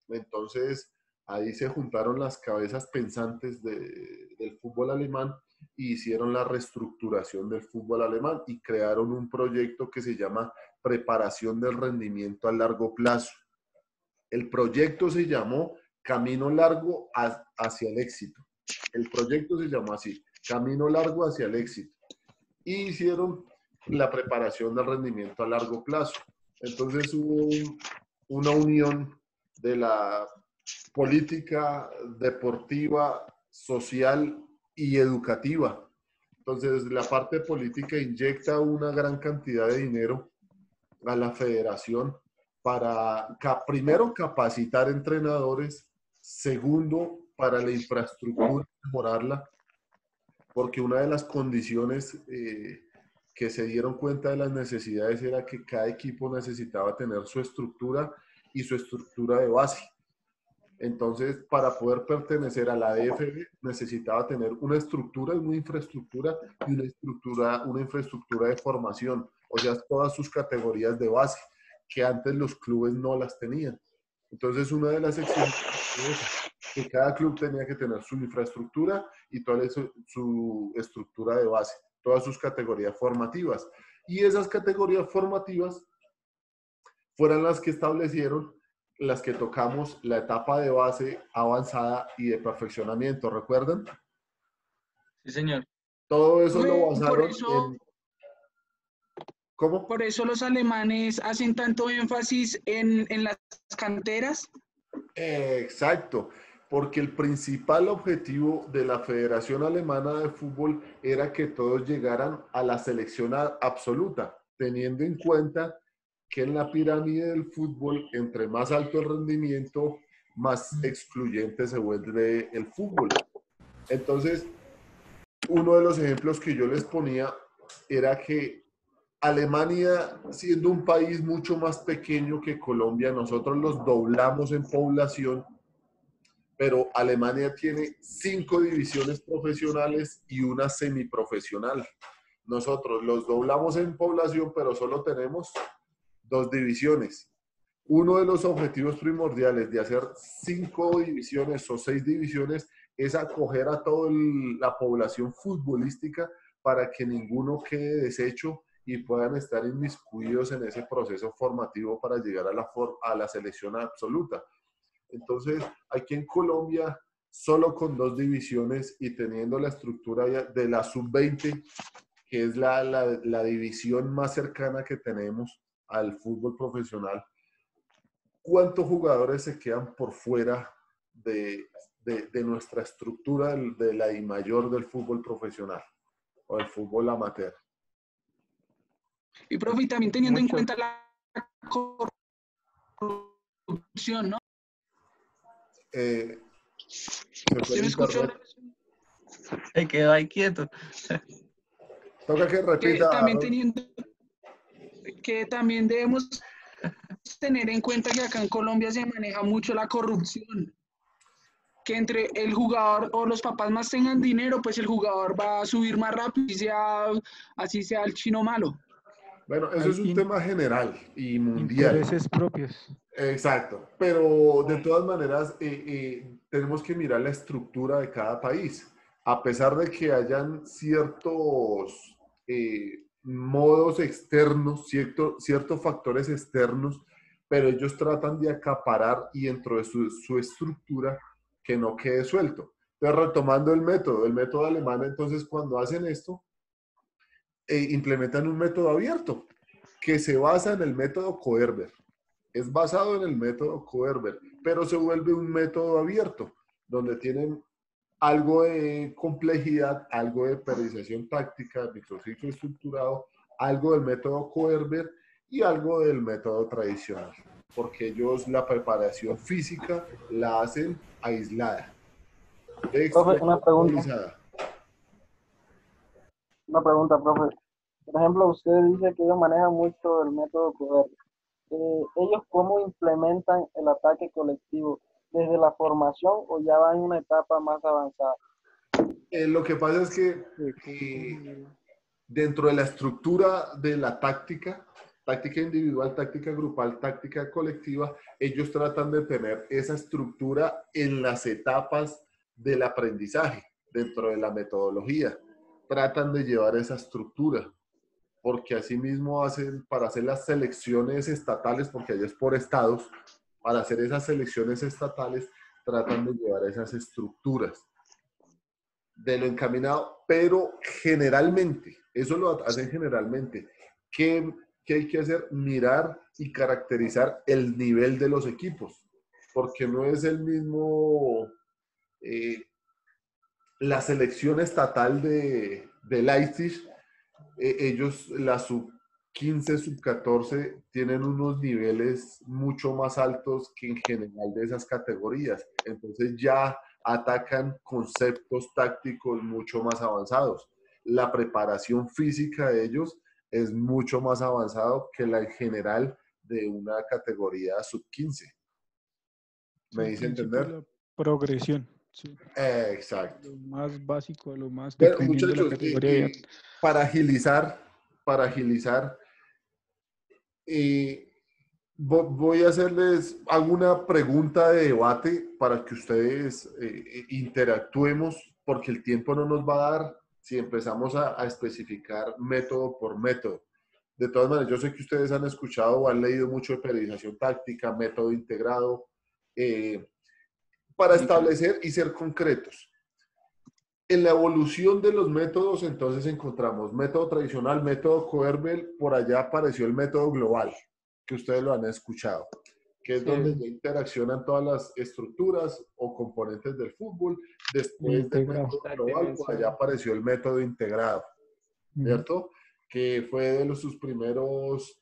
Entonces, ahí se juntaron las cabezas pensantes del fútbol alemán y hicieron la reestructuración del fútbol alemán y crearon un proyecto que se llama Preparación del Rendimiento a Largo Plazo. El proyecto se llamó Camino Largo hacia el Éxito. El proyecto se llamó así, Camino Largo hacia el Éxito. Y hicieron la preparación del rendimiento a largo plazo. Entonces hubo una unión de la política deportiva, social y educativa. Entonces la parte política inyecta una gran cantidad de dinero a la federación para, primero, capacitar entrenadores, segundo, para la infraestructura, mejorarla, porque una de las condiciones que se dieron cuenta de las necesidades era que cada equipo necesitaba tener su estructura y su estructura de base. Entonces, para poder pertenecer a la DFB necesitaba tener una estructura y una infraestructura una infraestructura de formación, o sea, todas sus categorías de base, que antes los clubes no las tenían. Entonces, una de las exigencias es que cada club tenía que tener su infraestructura y toda su estructura de base, todas sus categorías formativas. Y esas categorías formativas fueron las que establecieron, las que tocamos la etapa de base, avanzada y de perfeccionamiento. ¿Recuerdan? Sí, señor. Todo eso lo basaron en... ¿Cómo? Por eso los alemanes hacen tanto énfasis en las canteras. Exacto, porque el principal objetivo de la Federación Alemana de Fútbol era que todos llegaran a la selección absoluta, teniendo en cuenta que en la pirámide del fútbol, entre más alto el rendimiento, más excluyente se vuelve el fútbol. Entonces, uno de los ejemplos que yo les ponía era que Alemania, siendo un país mucho más pequeño que Colombia, nosotros los doblamos en población, pero Alemania tiene 5 divisiones profesionales y una semiprofesional. Nosotros los doblamos en población, pero solo tenemos 2 divisiones. Uno de los objetivos primordiales de hacer 5 divisiones o 6 divisiones es acoger a toda la población futbolística para que ninguno quede deshecho y puedan estar inmiscuidos en ese proceso formativo para llegar a la selección absoluta. Entonces, aquí en Colombia, solo con 2 divisiones y teniendo la estructura de la sub-20, que es la división más cercana que tenemos al fútbol profesional, ¿cuántos jugadores se quedan por fuera de nuestra estructura de la I mayor del fútbol profesional o del fútbol amateur? Y profe, también teniendo en cuenta la corrupción, ¿no? ¿Se me escuchó? Se quedó ahí quieto. Toca que repita. Que también debemos tener en cuenta que acá en Colombia se maneja mucho la corrupción. Que entre el jugador o los papás más tengan dinero, pues el jugador va a subir más rápido, así sea el chino malo. Bueno, eso es un tema general y mundial. Intereses propios. Exacto, pero de todas maneras tenemos que mirar la estructura de cada país. A pesar de que hayan ciertos modos externos, ciertos factores externos, pero ellos tratan de acaparar y dentro de su estructura que no quede suelto. Entonces, retomando el método alemán, entonces cuando hacen esto, implementan un método abierto que se basa en el método Koerber. Es basado en el método Koerber, pero se vuelve un método abierto, donde tienen algo de complejidad, algo de periodización táctica, microciclo estructurado, algo del método Koerber y algo del método tradicional, porque ellos la preparación física la hacen aislada. Profe, una pregunta. Una pregunta, profe. Por ejemplo, usted dice que ellos manejan mucho el método Koerber. ¿Ellos cómo implementan el ataque colectivo? ¿Desde la formación o ya van en una etapa más avanzada? Lo que pasa es que dentro de la estructura de la táctica, táctica individual, táctica grupal, táctica colectiva, ellos tratan de tener esa estructura en las etapas del aprendizaje, dentro de la metodología. Tratan de llevar esa estructura, porque asimismo hacen, para hacer las selecciones estatales, porque allá es por estados, para hacer esas selecciones estatales, tratan de llevar esas estructuras de lo encaminado, pero generalmente, eso lo hacen generalmente. ¿Qué hay que hacer? Mirar y caracterizar el nivel de los equipos, porque no es el mismo la selección estatal de Leipzig, ellos, la sub-15, sub-14, tienen unos niveles mucho más altos que en general de esas categorías, entonces ya atacan conceptos tácticos mucho más avanzados. La preparación física de ellos es mucho más avanzado que la en general de una categoría sub-15. ¿Me dice entender? La progresión. Sí. Exacto. Lo más básico a lo más Pero, dependiendo de la muchachos, categoría. para agilizar, voy a hacerles alguna pregunta de debate para que ustedes interactuemos, porque el tiempo no nos va a dar si empezamos a especificar método por método. De todas maneras, yo sé que ustedes han escuchado o han leído mucho de periodización táctica, método integrado, para establecer y ser concretos. En la evolución de los métodos, entonces encontramos método tradicional, método Koerbel, por allá apareció el método global, que ustedes lo han escuchado, que es donde ya interaccionan todas las estructuras o componentes del fútbol. Después del método global, por allá apareció el método integrado, ¿cierto? Que fue de sus primeros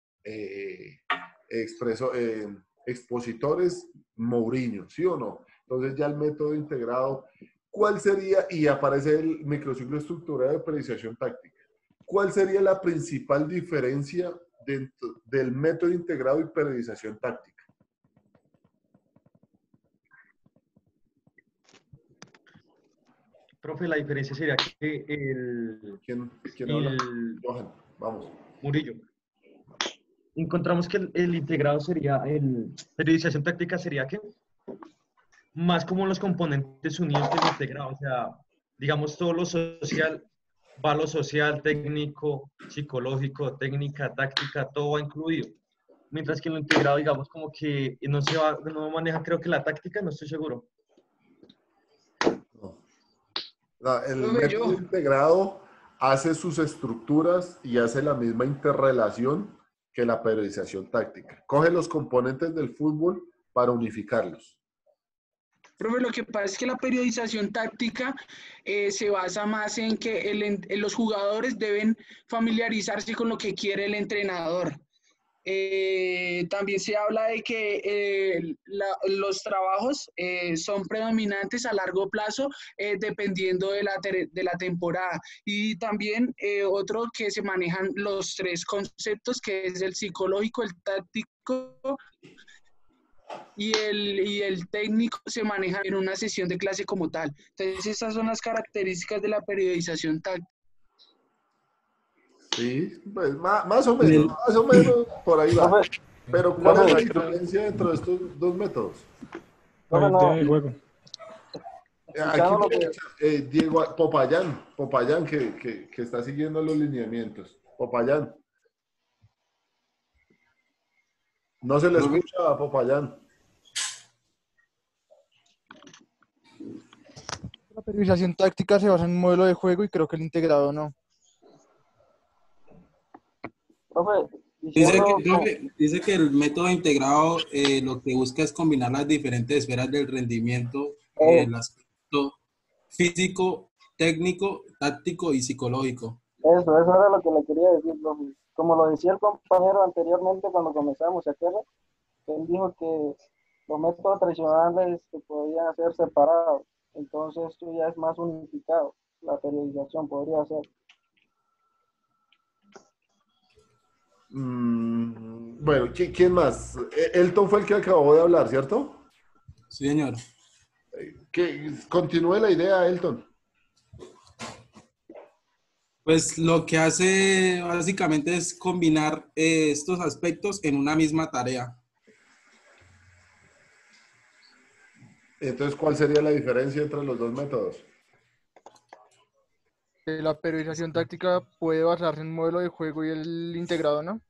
expositores, Mourinho, ¿sí o no? Entonces ya el método integrado, ¿cuál sería? Y aparece el microciclo estructurado de periodización táctica. ¿Cuál sería la principal diferencia dentro del método integrado y periodización táctica? Profe, la diferencia sería que ¿Quién habla? Johan, vamos. Murillo. Encontramos que el integrado sería, periodización táctica sería que más como los componentes unidos que el integrado, o sea, digamos todo lo social, va lo social, técnico, psicológico, técnica, táctica, todo va incluido. Mientras que en lo integrado, digamos, como que no maneja, creo que la táctica, no estoy seguro. No, el método integrado hace sus estructuras y hace la misma interrelación que la periodización táctica. Coge los componentes del fútbol para unificarlos. Profe, lo que pasa es que la periodización táctica se basa más en que los jugadores deben familiarizarse con lo que quiere el entrenador. También se habla de que los trabajos son predominantes a largo plazo dependiendo de la temporada. Y también otro que se manejan los tres conceptos, que es el psicológico, el táctico y el técnico, se maneja en una sesión de clase como tal. Entonces esas son las características de la periodización táctica. Sí, pues más o menos por ahí va. Pero ¿cuál es la diferencia dentro de estos dos métodos? Aquí Diego Popayán que está siguiendo los lineamientos. Popayán. No se le escucha a Popayán. La periodización táctica se basa en un modelo de juego y creo que el integrado no. Profe, dice que el método integrado lo que busca es combinar las diferentes esferas del rendimiento, el aspecto físico, técnico, táctico y psicológico. Eso era lo que le quería decir, profe. Como lo decía el compañero anteriormente cuando comenzamos, ¿se acuerda? Él dijo que los métodos tradicionales se podían hacer separados, entonces esto ya es más unificado, la periodización podría ser. Bueno, ¿quién más? Elton fue el que acabó de hablar, ¿cierto? Sí, señor. Que continúe la idea, Elton. Pues lo que hace básicamente es combinar estos aspectos en una misma tarea. Entonces, ¿cuál sería la diferencia entre los dos métodos? La periodización táctica puede basarse en un modelo de juego y el integrado, ¿no?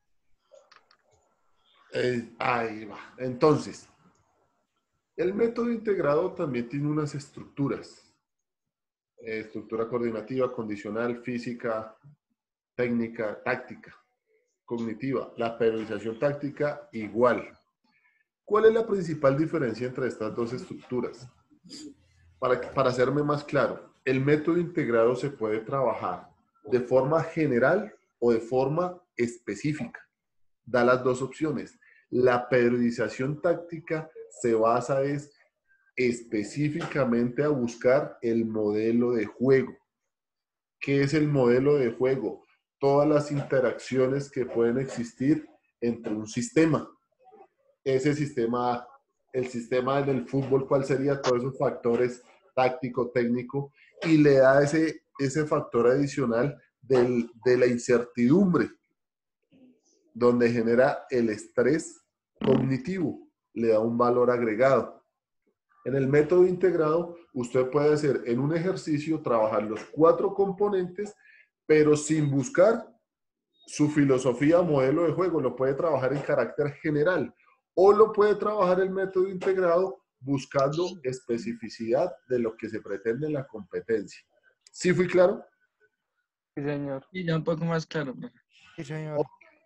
Ahí va. Entonces, el método integrado también tiene unas estructuras. Estructura coordinativa, condicional, física, técnica, táctica, cognitiva. La periodización táctica igual. ¿Cuál es la principal diferencia entre estas dos estructuras? Para hacerme más claro, el método integrado se puede trabajar de forma general o de forma específica. Da las dos opciones. La periodización táctica se basa específicamente a buscar el modelo de juego. ¿Qué es el modelo de juego? Todas las interacciones que pueden existir entre un sistema. Ese sistema, el sistema del fútbol, ¿cuál sería? Todos esos factores táctico, técnico, y le da ese factor adicional de la incertidumbre, donde genera el estrés cognitivo, le da un valor agregado. En el método integrado, usted puede hacer en un ejercicio, trabajar los 4 componentes, pero sin buscar su filosofía o modelo de juego. Lo puede trabajar en carácter general o lo puede trabajar el método integrado buscando especificidad de lo que se pretende en la competencia. ¿Sí fui claro? Sí, señor. Y ya un poco más claro, profe. Sí, señor.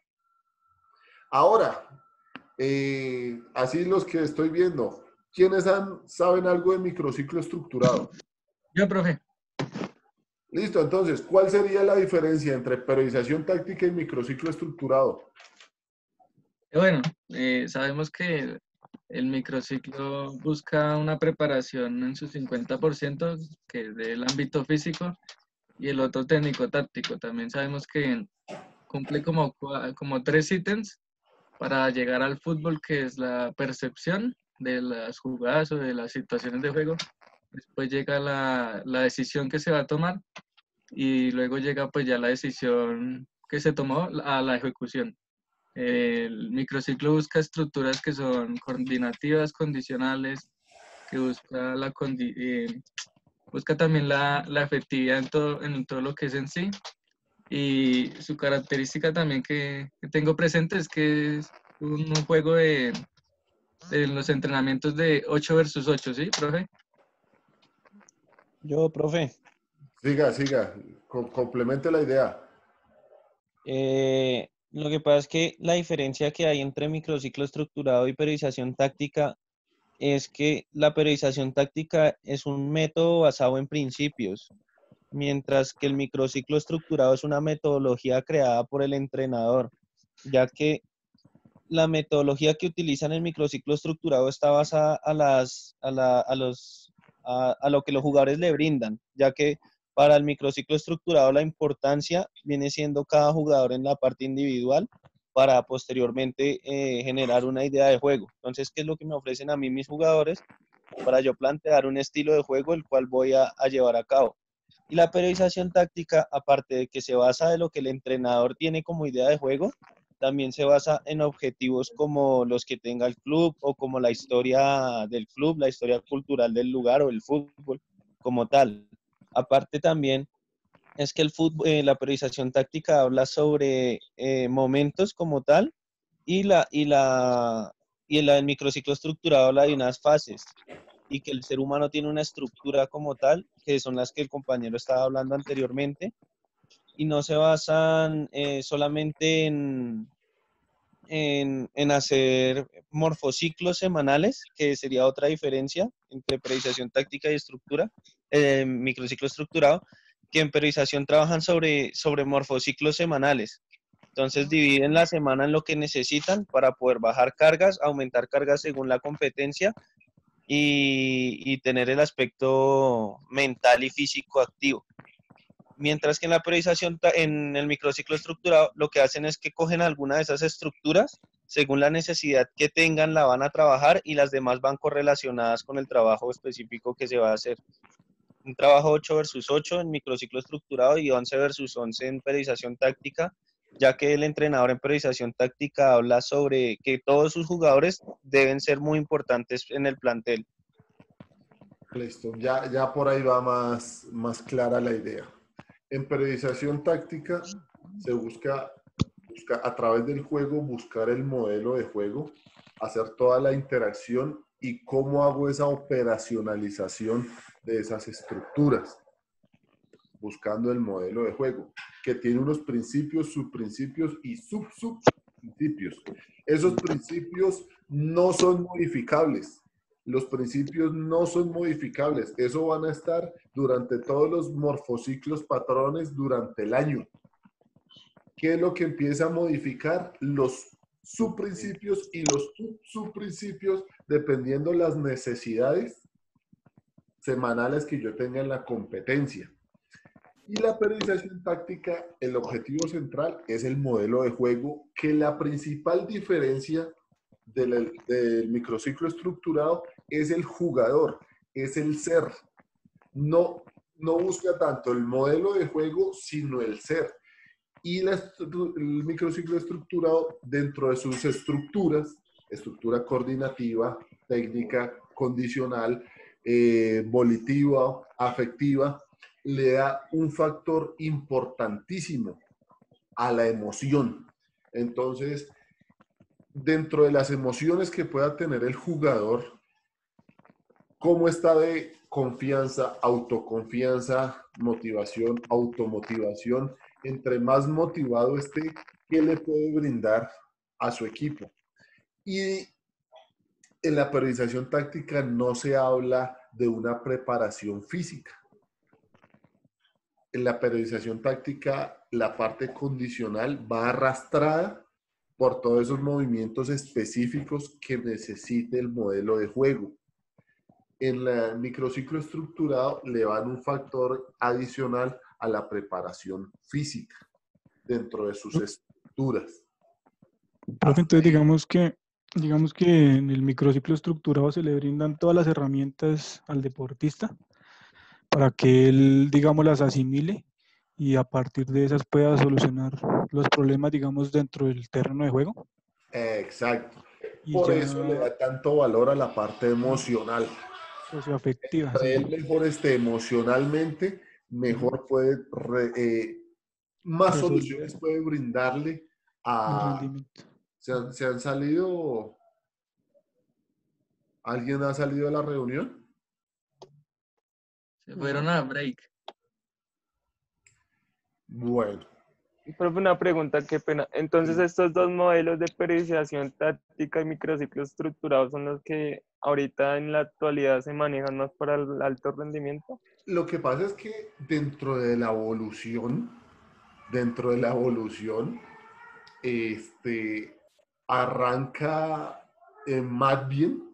Ahora, así los que estoy viendo, ¿quiénes saben algo de microciclo estructurado? Yo, profe. Listo, entonces, ¿cuál sería la diferencia entre periodización táctica y microciclo estructurado? Bueno, sabemos que el microciclo busca una preparación en su 50%, que es del ámbito físico, y el otro técnico-táctico. También sabemos que cumple como 3 ítems para llegar al fútbol, que es la percepción de las jugadas o de las situaciones de juego. Después llega la decisión que se va a tomar y luego llega pues ya la decisión que se tomó a la ejecución. El microciclo busca estructuras que son coordinativas, condicionales, que busca también la efectividad en todo lo que es en sí. Y su característica también que tengo presente es que es un juego de los entrenamientos de 8 versus 8, ¿sí, profe? Yo, profe. Siga, complemente la idea. Lo que pasa es que la diferencia que hay entre microciclo estructurado y periodización táctica es que la periodización táctica es un método basado en principios, mientras que el microciclo estructurado es una metodología creada por el entrenador, ya que la metodología que utilizan en el microciclo estructurado está basada a lo que los jugadores le brindan, ya que para el microciclo estructurado la importancia viene siendo cada jugador en la parte individual para posteriormente generar una idea de juego. Entonces, ¿qué es lo que me ofrecen a mí mis jugadores para yo plantear un estilo de juego el cual voy a llevar a cabo? Y la periodización táctica, aparte de que se basa en lo que el entrenador tiene como idea de juego, también se basa en objetivos como los que tenga el club o como la historia del club, la historia cultural del lugar o el fútbol como tal. Aparte también es que el fútbol, la periodización táctica habla sobre momentos como tal y el microciclo estructurado habla de unas fases y que el ser humano tiene una estructura como tal, que son las que el compañero estaba hablando anteriormente, y no se basan solamente en hacer morfociclos semanales, que sería otra diferencia entre periodización táctica y estructura, microciclo estructurado, que en periodización trabajan sobre morfociclos semanales. Entonces dividen la semana en lo que necesitan para poder bajar cargas, aumentar cargas según la competencia y tener el aspecto mental y físico activo. Mientras que en la periodización, en el microciclo estructurado, lo que hacen es que cogen alguna de esas estructuras, según la necesidad que tengan, la van a trabajar y las demás van correlacionadas con el trabajo específico que se va a hacer. un trabajo 8 versus 8 en microciclo estructurado y 11 versus 11 en periodización táctica, ya que el entrenador en periodización táctica habla sobre que todos sus jugadores deben ser muy importantes en el plantel. Listo, ya por ahí va más clara la idea. En periodización táctica se busca a través del juego buscar el modelo de juego, hacer toda la interacción y cómo hago esa operacionalización de esas estructuras, buscando el modelo de juego, que tiene unos principios, subprincipios y subprincipios. Esos principios no son modificables. Los principios no son modificables. Eso van a estar durante todos los morfociclos, patrones durante el año. ¿Qué es lo que empieza a modificar? Los subprincipios y los subprincipios dependiendo las necesidades semanales que yo tenga en la competencia. Y la periodización táctica, el objetivo central es el modelo de juego, que la principal diferencia del microciclo estructurado es el jugador, es el ser. No busca tanto el modelo de juego, sino el ser. Y el microciclo estructurado, dentro de sus estructuras, estructura coordinativa, técnica, condicional, volitiva, afectiva, le da un factor importantísimo a la emoción. Entonces, dentro de las emociones que pueda tener el jugador, ¿cómo está de confianza, autoconfianza, motivación, automotivación? Entre más motivado esté, ¿qué le puede brindar a su equipo? Y en la periodización táctica no se habla de una preparación física. En la periodización táctica, la parte condicional va arrastrada por todos esos movimientos específicos que necesite el modelo de juego. En el microciclo estructurado le van un factor adicional a la preparación física dentro de sus estructuras. Profe, entonces digamos que en el microciclo estructurado se le brindan todas las herramientas al deportista para que él, digamos, las asimile y a partir de esas pueda solucionar los problemas, digamos, dentro del terreno de juego. Exacto. Y Por ya eso le da tanto valor a la parte emocional. socioafectiva, Entre sí. él mejor esté emocionalmente, mejor puede, más Resolver soluciones puede brindarle el a... rendimiento. ¿Se han salido? ¿Alguien ha salido de la reunión? Se fueron a break. Bueno. Profe, una pregunta, qué pena. Entonces, estos dos modelos de periodización táctica y microciclo estructurado son los que ahorita en la actualidad se manejan más para el alto rendimiento. Lo que pasa es que dentro de la evolución, arranca más bien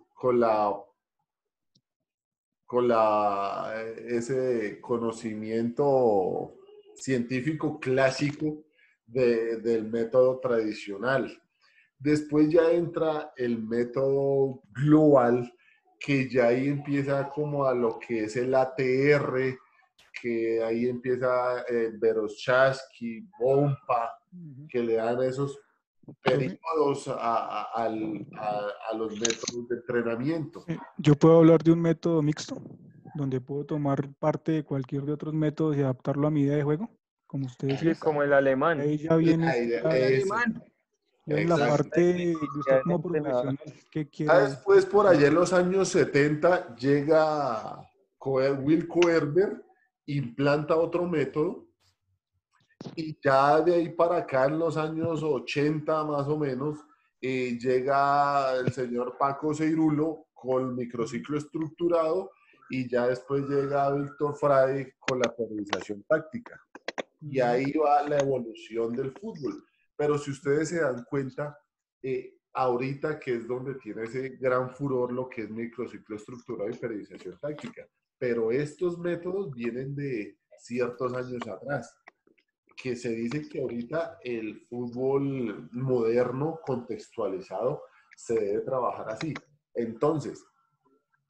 con ese conocimiento científico clásico del método tradicional. Después ya entra el método global, que ya ahí empieza como a lo que es el ATR, que ahí empieza Veroshansky, Bompa, que le dan esos periodos a los métodos de entrenamiento. Yo puedo hablar de un método mixto, donde puedo tomar parte de cualquier de otros métodos y adaptarlo a mi idea de juego, como ustedes Sí, decían. como el alemán. Ahí ya viene Ya en la parte de usted como profesional, ¿qué quiere? Después, por allá en los años 70, llega Will Koerber, implanta otro método, y ya de ahí para acá, en los años 80 más o menos, llega el señor Paco Seirulo con microciclo estructurado, y ya después llega Víctor Frade con la periodización táctica. Y ahí va la evolución del fútbol. Pero si ustedes se dan cuenta, ahorita que es donde tiene ese gran furor lo que es microciclo estructurado y periodización táctica. Pero estos métodos vienen de ciertos años atrás, que se dice que ahorita el fútbol moderno, contextualizado, se debe trabajar así. Entonces,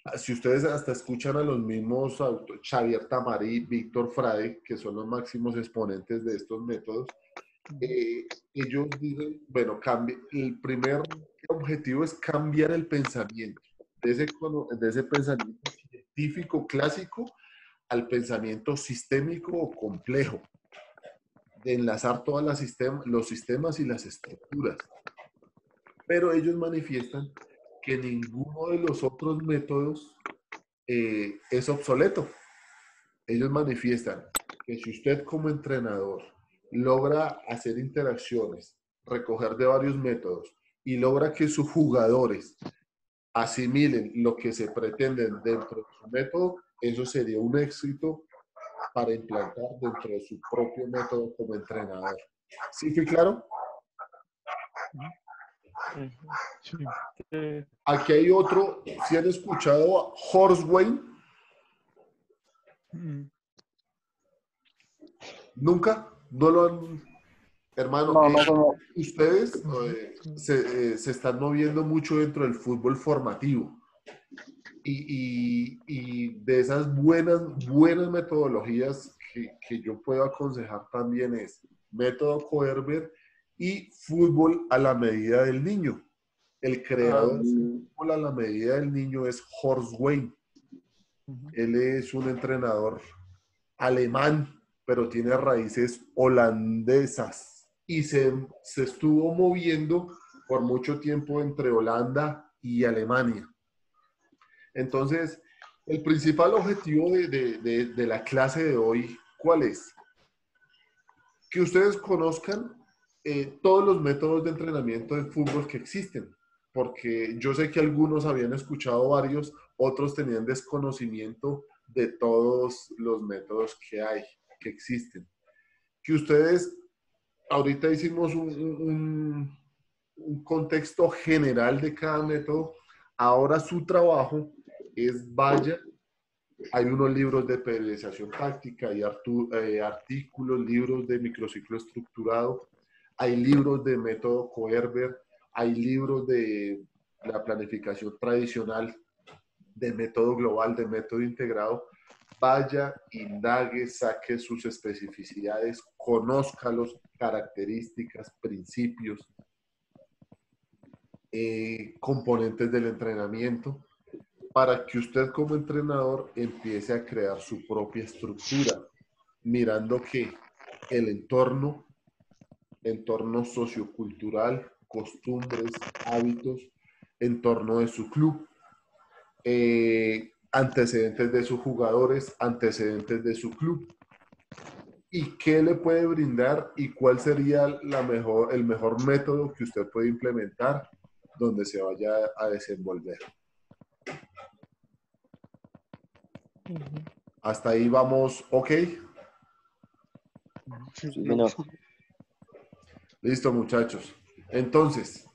Si ustedes hasta escuchan a los mismos Xavier Tamarí, Víctor Frade, que son los máximos exponentes de estos métodos, ellos dicen, bueno, el primer objetivo es cambiar el pensamiento de ese pensamiento científico clásico al pensamiento sistémico o complejo, de enlazar todos los sistemas y las estructuras. Pero ellos manifiestan que ninguno de los otros métodos es obsoleto. Ellos manifiestan que si usted como entrenador logra hacer interacciones, recoger de varios métodos y logra que sus jugadores asimilen lo que se pretende dentro de su método, eso sería un éxito para implantar dentro de su propio método como entrenador. ¿Sí fue claro? Sí. Aquí hay otro, ¿sí han escuchado a Horseway? ¿Nunca? ¿No lo han...? Hermano, ustedes se están moviendo mucho dentro del fútbol formativo y de esas buenas metodologías que yo puedo aconsejar también es método Koerber y fútbol a la medida del niño. El creador de fútbol a la medida del niño es Horst Wayne. Él es un entrenador alemán, pero tiene raíces holandesas y se estuvo moviendo por mucho tiempo entre Holanda y Alemania. Entonces, el principal objetivo de la clase de hoy, ¿cuál es? Que ustedes conozcan todos los métodos de entrenamiento de fútbol que existen, porque yo sé que algunos habían escuchado varios, otros tenían desconocimiento de todos los métodos que existen. Que ustedes, ahorita hicimos un contexto general de cada método, ahora su trabajo es vaya, hay unos libros de periodización táctica, hay artículos, libros de microciclo estructurado, hay libros de método Koerber, hay libros de la planificación tradicional, de método global, de método integrado. Vaya, indague, saque sus especificidades, conozca las características, principios, componentes del entrenamiento, para que usted como entrenador empiece a crear su propia estructura, mirando que el entorno sociocultural, costumbres, hábitos, entorno de su club, antecedentes de sus jugadores, antecedentes de su club, y qué le puede brindar y cuál sería el mejor método que usted puede implementar donde se vaya a desenvolver. Hasta ahí vamos, ¿ok? Sí, no. Listo, muchachos. Entonces,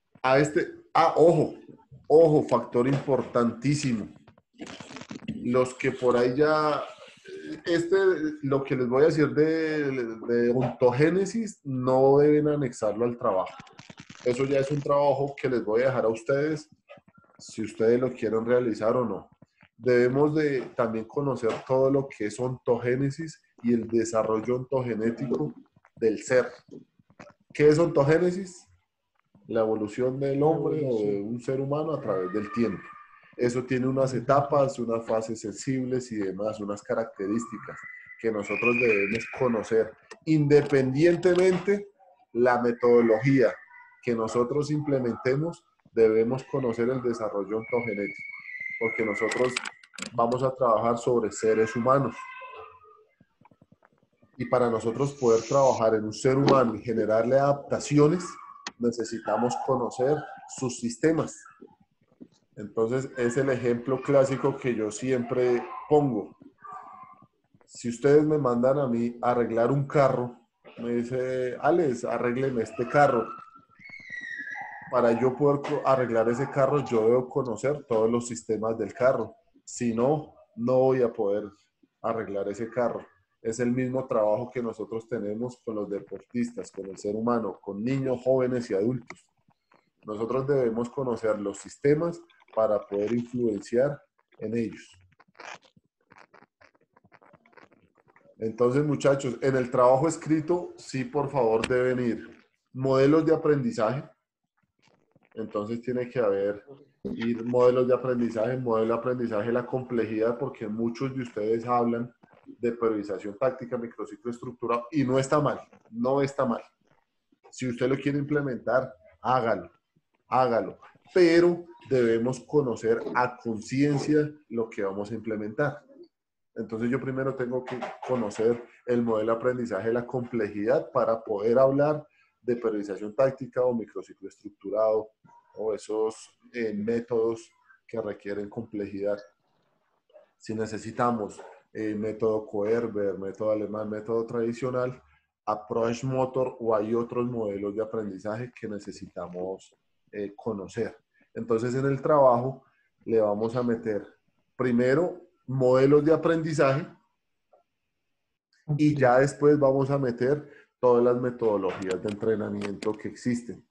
ojo, factor importantísimo. Los que por ahí ya, lo que les voy a decir de ontogénesis, no deben anexarlo al trabajo. Eso ya es un trabajo que les voy a dejar a ustedes, si ustedes lo quieren realizar o no. Debemos de también conocer todo lo que es ontogénesis y el desarrollo ontogenético del ser. ¿Qué es ontogénesis? La evolución del hombre o de un ser humano a través del tiempo. Eso tiene unas etapas, unas fases sensibles y demás, unas características que nosotros debemos conocer. Independientemente la metodología que nosotros implementemos, debemos conocer el desarrollo ontogenético, porque nosotros vamos a trabajar sobre seres humanos. Y para nosotros poder trabajar en un ser humano y generarle adaptaciones, necesitamos conocer sus sistemas. Entonces, es el ejemplo clásico que yo siempre pongo. Si ustedes me mandan a mí a arreglar un carro, me dice, Alex, arrégleme este carro. Para yo poder arreglar ese carro, yo debo conocer todos los sistemas del carro. Si no, no voy a poder arreglar ese carro. Es el mismo trabajo que nosotros tenemos con los deportistas, con el ser humano, con niños, jóvenes y adultos. Nosotros debemos conocer los sistemas para poder influenciar en ellos. Entonces, muchachos, en el trabajo escrito, sí, por favor, deben ir modelos de aprendizaje. Entonces, tiene que haber modelos de aprendizaje, modelo de aprendizaje, la complejidad, porque muchos de ustedes hablan de periodización táctica, microciclo estructurado, y no está mal, no está mal. Si usted lo quiere implementar, hágalo, hágalo. Pero debemos conocer a conciencia lo que vamos a implementar. Entonces yo primero tengo que conocer el modelo de aprendizaje, la complejidad para poder hablar de periodización táctica o microciclo estructurado o esos métodos que requieren complejidad. Si necesitamos método Koerber, método alemán, método tradicional, approach motor o hay otros modelos de aprendizaje que necesitamos conocer. Entonces en el trabajo le vamos a meter primero modelos de aprendizaje y ya después vamos a meter todas las metodologías de entrenamiento que existen.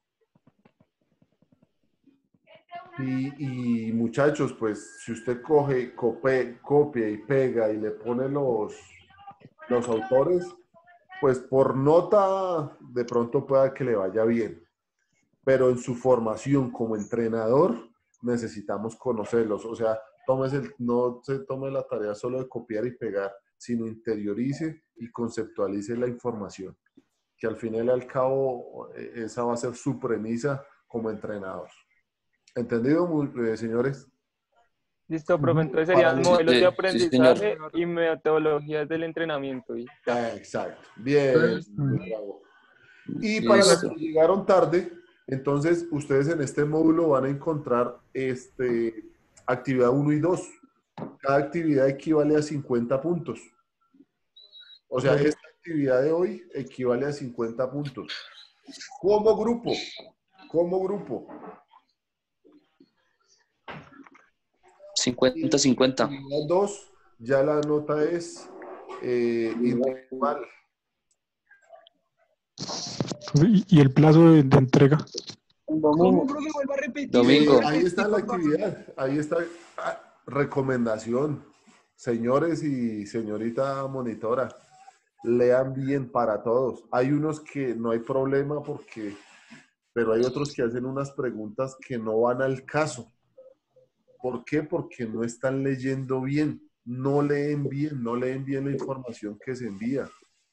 Y muchachos, pues si usted coge, copia y pega y le pone los autores, pues por nota de pronto pueda que le vaya bien. Pero en su formación como entrenador necesitamos conocerlos. O sea, no se tome la tarea solo de copiar y pegar, sino interiorice y conceptualice la información. Que al final y al cabo esa va a ser su premisa como entrenador. ¿Entendido, señores? Listo, profe. Entonces serían modelos de aprendizaje y metodologías del entrenamiento. Exacto. Bien. Bravo. Y para los que llegaron tarde, entonces ustedes en este módulo van a encontrar actividad 1 y 2. Cada actividad equivale a 50 puntos. O sea, esta actividad de hoy equivale a 50 puntos. Como grupo. 50-50. 2, ya la nota es individual. ¿Y el plazo de entrega? ¿Cómo, profe? Vuelva a repetir. Domingo. Ahí está la actividad. Ahí está. Recomendación. Señores y señorita monitora, lean bien para todos. Hay unos que no hay problema pero hay otros que hacen unas preguntas que no van al caso. ¿Por qué? Porque no están leyendo bien, no leen bien la información que se envía.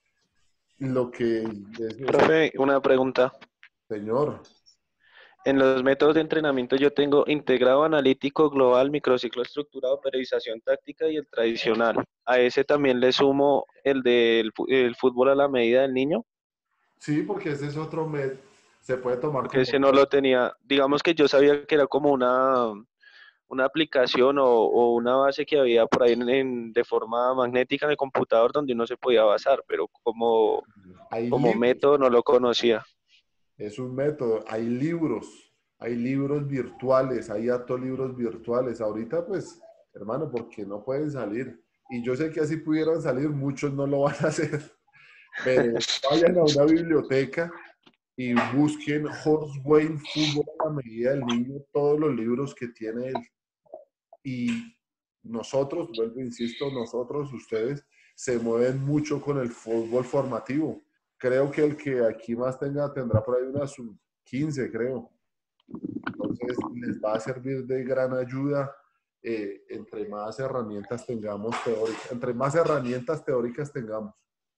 Profe, una pregunta. Señor. En los métodos de entrenamiento yo tengo integrado, analítico, global, microciclo estructurado, periodización táctica y el tradicional. ¿A ese también le sumo el del fútbol a la medida del niño? Sí, porque ese es otro método. Se puede tomar porque ese no lo tenía. Digamos que yo sabía que era como una aplicación o una base que había por ahí de forma magnética en el computador donde uno se podía basar, pero como método no lo conocía. Es un método, hay libros virtuales, hay hartos libros virtuales. Ahorita pues, hermano, porque no pueden salir. Y yo sé que así pudieran salir, muchos no lo van a hacer. Pero vayan a una biblioteca y busquen Horst Wayne Fútbol a la medida del niño, todos los libros que tiene él. Y nosotros, vuelvo, insisto, ustedes, se mueven mucho con el fútbol formativo. Creo que el que aquí más tendrá por ahí unas 15, creo. Entonces, les va a servir de gran ayuda entre más herramientas tengamos teóricas, entre más herramientas teóricas tengamos.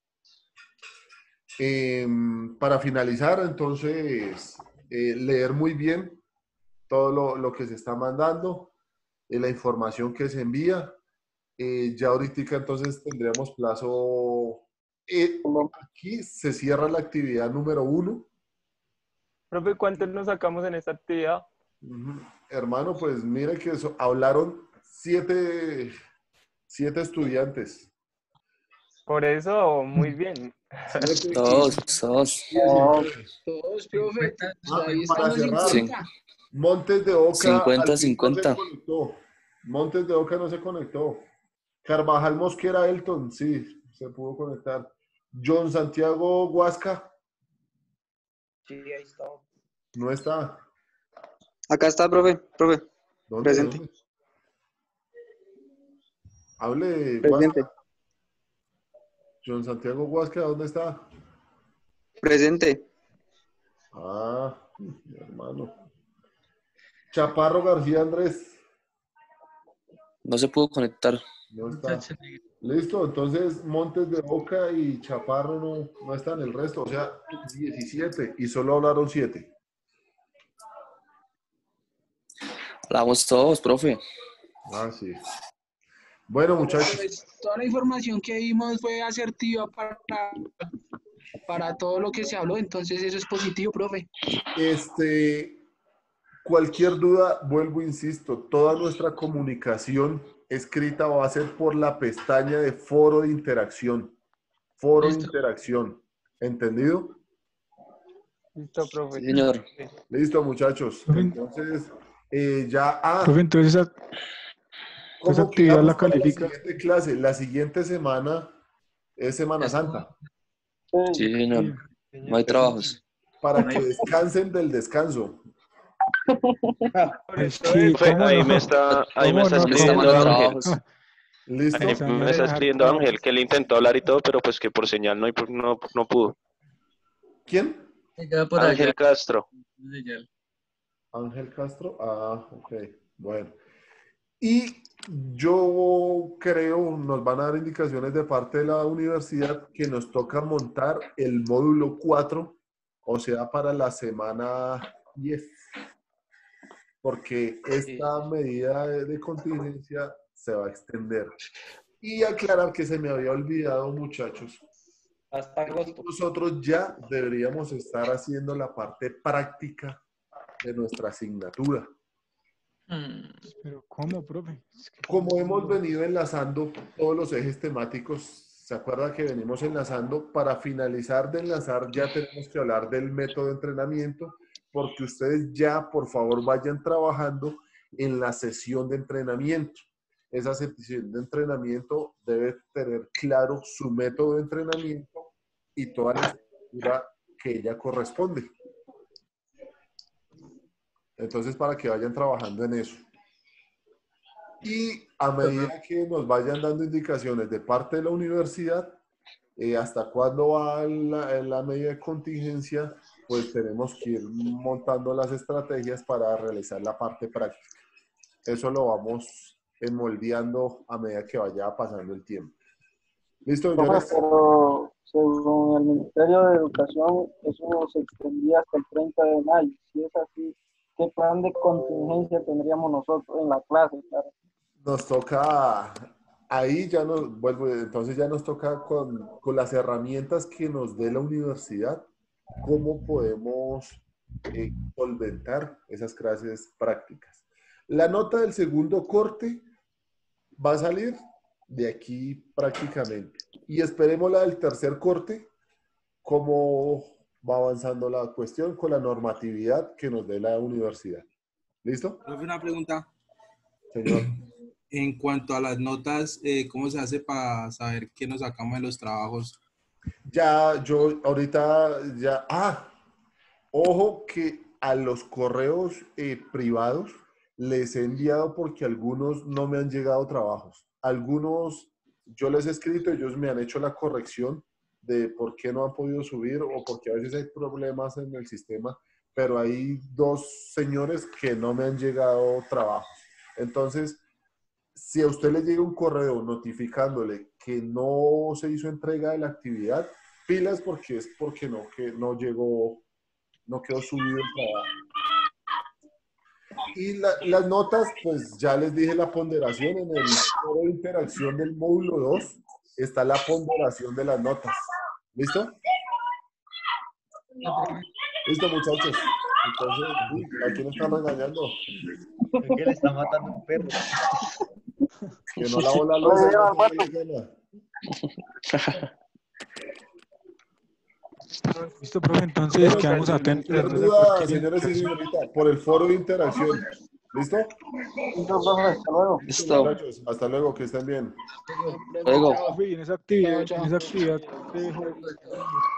Para finalizar, entonces, leer muy bien todo lo que se está mandando, la información que se envía. Ya ahorita entonces tendríamos plazo. Aquí se cierra la actividad número 1. Profe, ¿cuántos nos sacamos en esta actividad? Hermano, pues mire que hablaron 7 estudiantes. Por eso, muy bien. Todos, profe. Ahí para estamos cerrar, 50. Montes de Oca. 50-50. Montes de Oca no se conectó. Carvajal Mosquera Elton, sí, se pudo conectar. John Santiago Huasca. Sí, ahí está. No está. Acá está, profe. ¿Dónde? Presente. ¿Dónde? Hable, Presente. Huasca. John Santiago Huasca, ¿dónde está? Presente. Ah, mi hermano. Chaparro García Andrés. No se pudo conectar. No está. Listo, entonces Montes de Oca y Chaparro no están, el resto, o sea, 17 y solo hablaron 7. Hablamos todos, profe. Ah, sí. Bueno, muchachos. Pues, toda la información que dimos fue asertiva para todo lo que se habló, entonces eso es positivo, profe. Cualquier duda, vuelvo, insisto, toda nuestra comunicación escrita va a ser por la pestaña de foro de interacción. Foro de interacción. ¿Entendido? Listo, profe. Sí, señor. Listo, muchachos. Entonces, Profe, entonces esa actividad la califica. La siguiente clase, la siguiente semana es Semana Santa. Sí, señor. No hay trabajos. Para que descansen del descanso. Sí, ahí me está escribiendo Ángel. ¿Listo? Ahí me está escribiendo Ángel que él intentó hablar y todo, pero pues que por señal no pudo. ¿Quién? Ángel Castro. Ángel Castro. Ah, ok. Bueno. Y yo creo, nos van a dar indicaciones de parte de la universidad que nos toca montar el módulo 4, o sea, para la semana 10. Porque esta medida de contingencia se va a extender. Y aclarar que se me había olvidado, muchachos, hasta agosto. Nosotros ya deberíamos estar haciendo la parte práctica de nuestra asignatura. Pero ¿cómo, profe? Como hemos venido enlazando todos los ejes temáticos, ¿se acuerda que venimos enlazando? Para finalizar de enlazar ya tenemos que hablar del método de entrenamiento, porque ustedes ya, por favor, vayan trabajando en la sesión de entrenamiento. Esa sesión de entrenamiento debe tener claro su método de entrenamiento y toda la estructura que ella corresponde. Entonces, para que vayan trabajando en eso. Y a medida que nos vayan dando indicaciones de parte de la universidad, hasta cuándo va la medida de contingencia, pues tenemos que ir montando las estrategias para realizar la parte práctica. Eso lo vamos moldeando a medida que vaya pasando el tiempo. ¿Listo, señores? Pero según el Ministerio de Educación, eso se extendía hasta el 30 de mayo. Si es así, ¿qué plan de contingencia tendríamos nosotros en la clase? Claro. Nos toca, ahí ya nos vuelvo, entonces ya nos toca con las herramientas que nos dé la universidad, cómo podemos solventar esas clases prácticas. La nota del segundo corte va a salir de aquí prácticamente. Y esperemos la del tercer corte, cómo va avanzando la cuestión con la normatividad que nos dé la universidad. ¿Listo? Profe, una pregunta. Señor. En cuanto a las notas, ¿cómo se hace para saber qué nos sacamos de los trabajos? Ya, yo ahorita ya... ojo que a los correos privados les he enviado porque algunos no me han llegado trabajos. Algunos yo les he escrito, ellos me han hecho la corrección de por qué no han podido subir o porque a veces hay problemas en el sistema, pero hay 2 señores que no me han llegado trabajos. Entonces, si a usted le llega un correo notificándole que no se hizo entrega de la actividad, pilas porque es porque que no llegó, no quedó subido el trabajo. Y las notas, pues ya les dije la ponderación en el foro de interacción del módulo 2, está la ponderación de las notas. ¿Listo? Listo, muchachos. Entonces, ¿a quién están regañando? ¿Qué le está matando un perro? Que no lavó la luz. Listo, profe, entonces quedamos atentos. Duda, señores y señoritas, por el foro de interacción. ¿Listo? Hasta luego. Listo. Muchachos, hasta luego, que estén bien. Luego. En esa actividad te dejo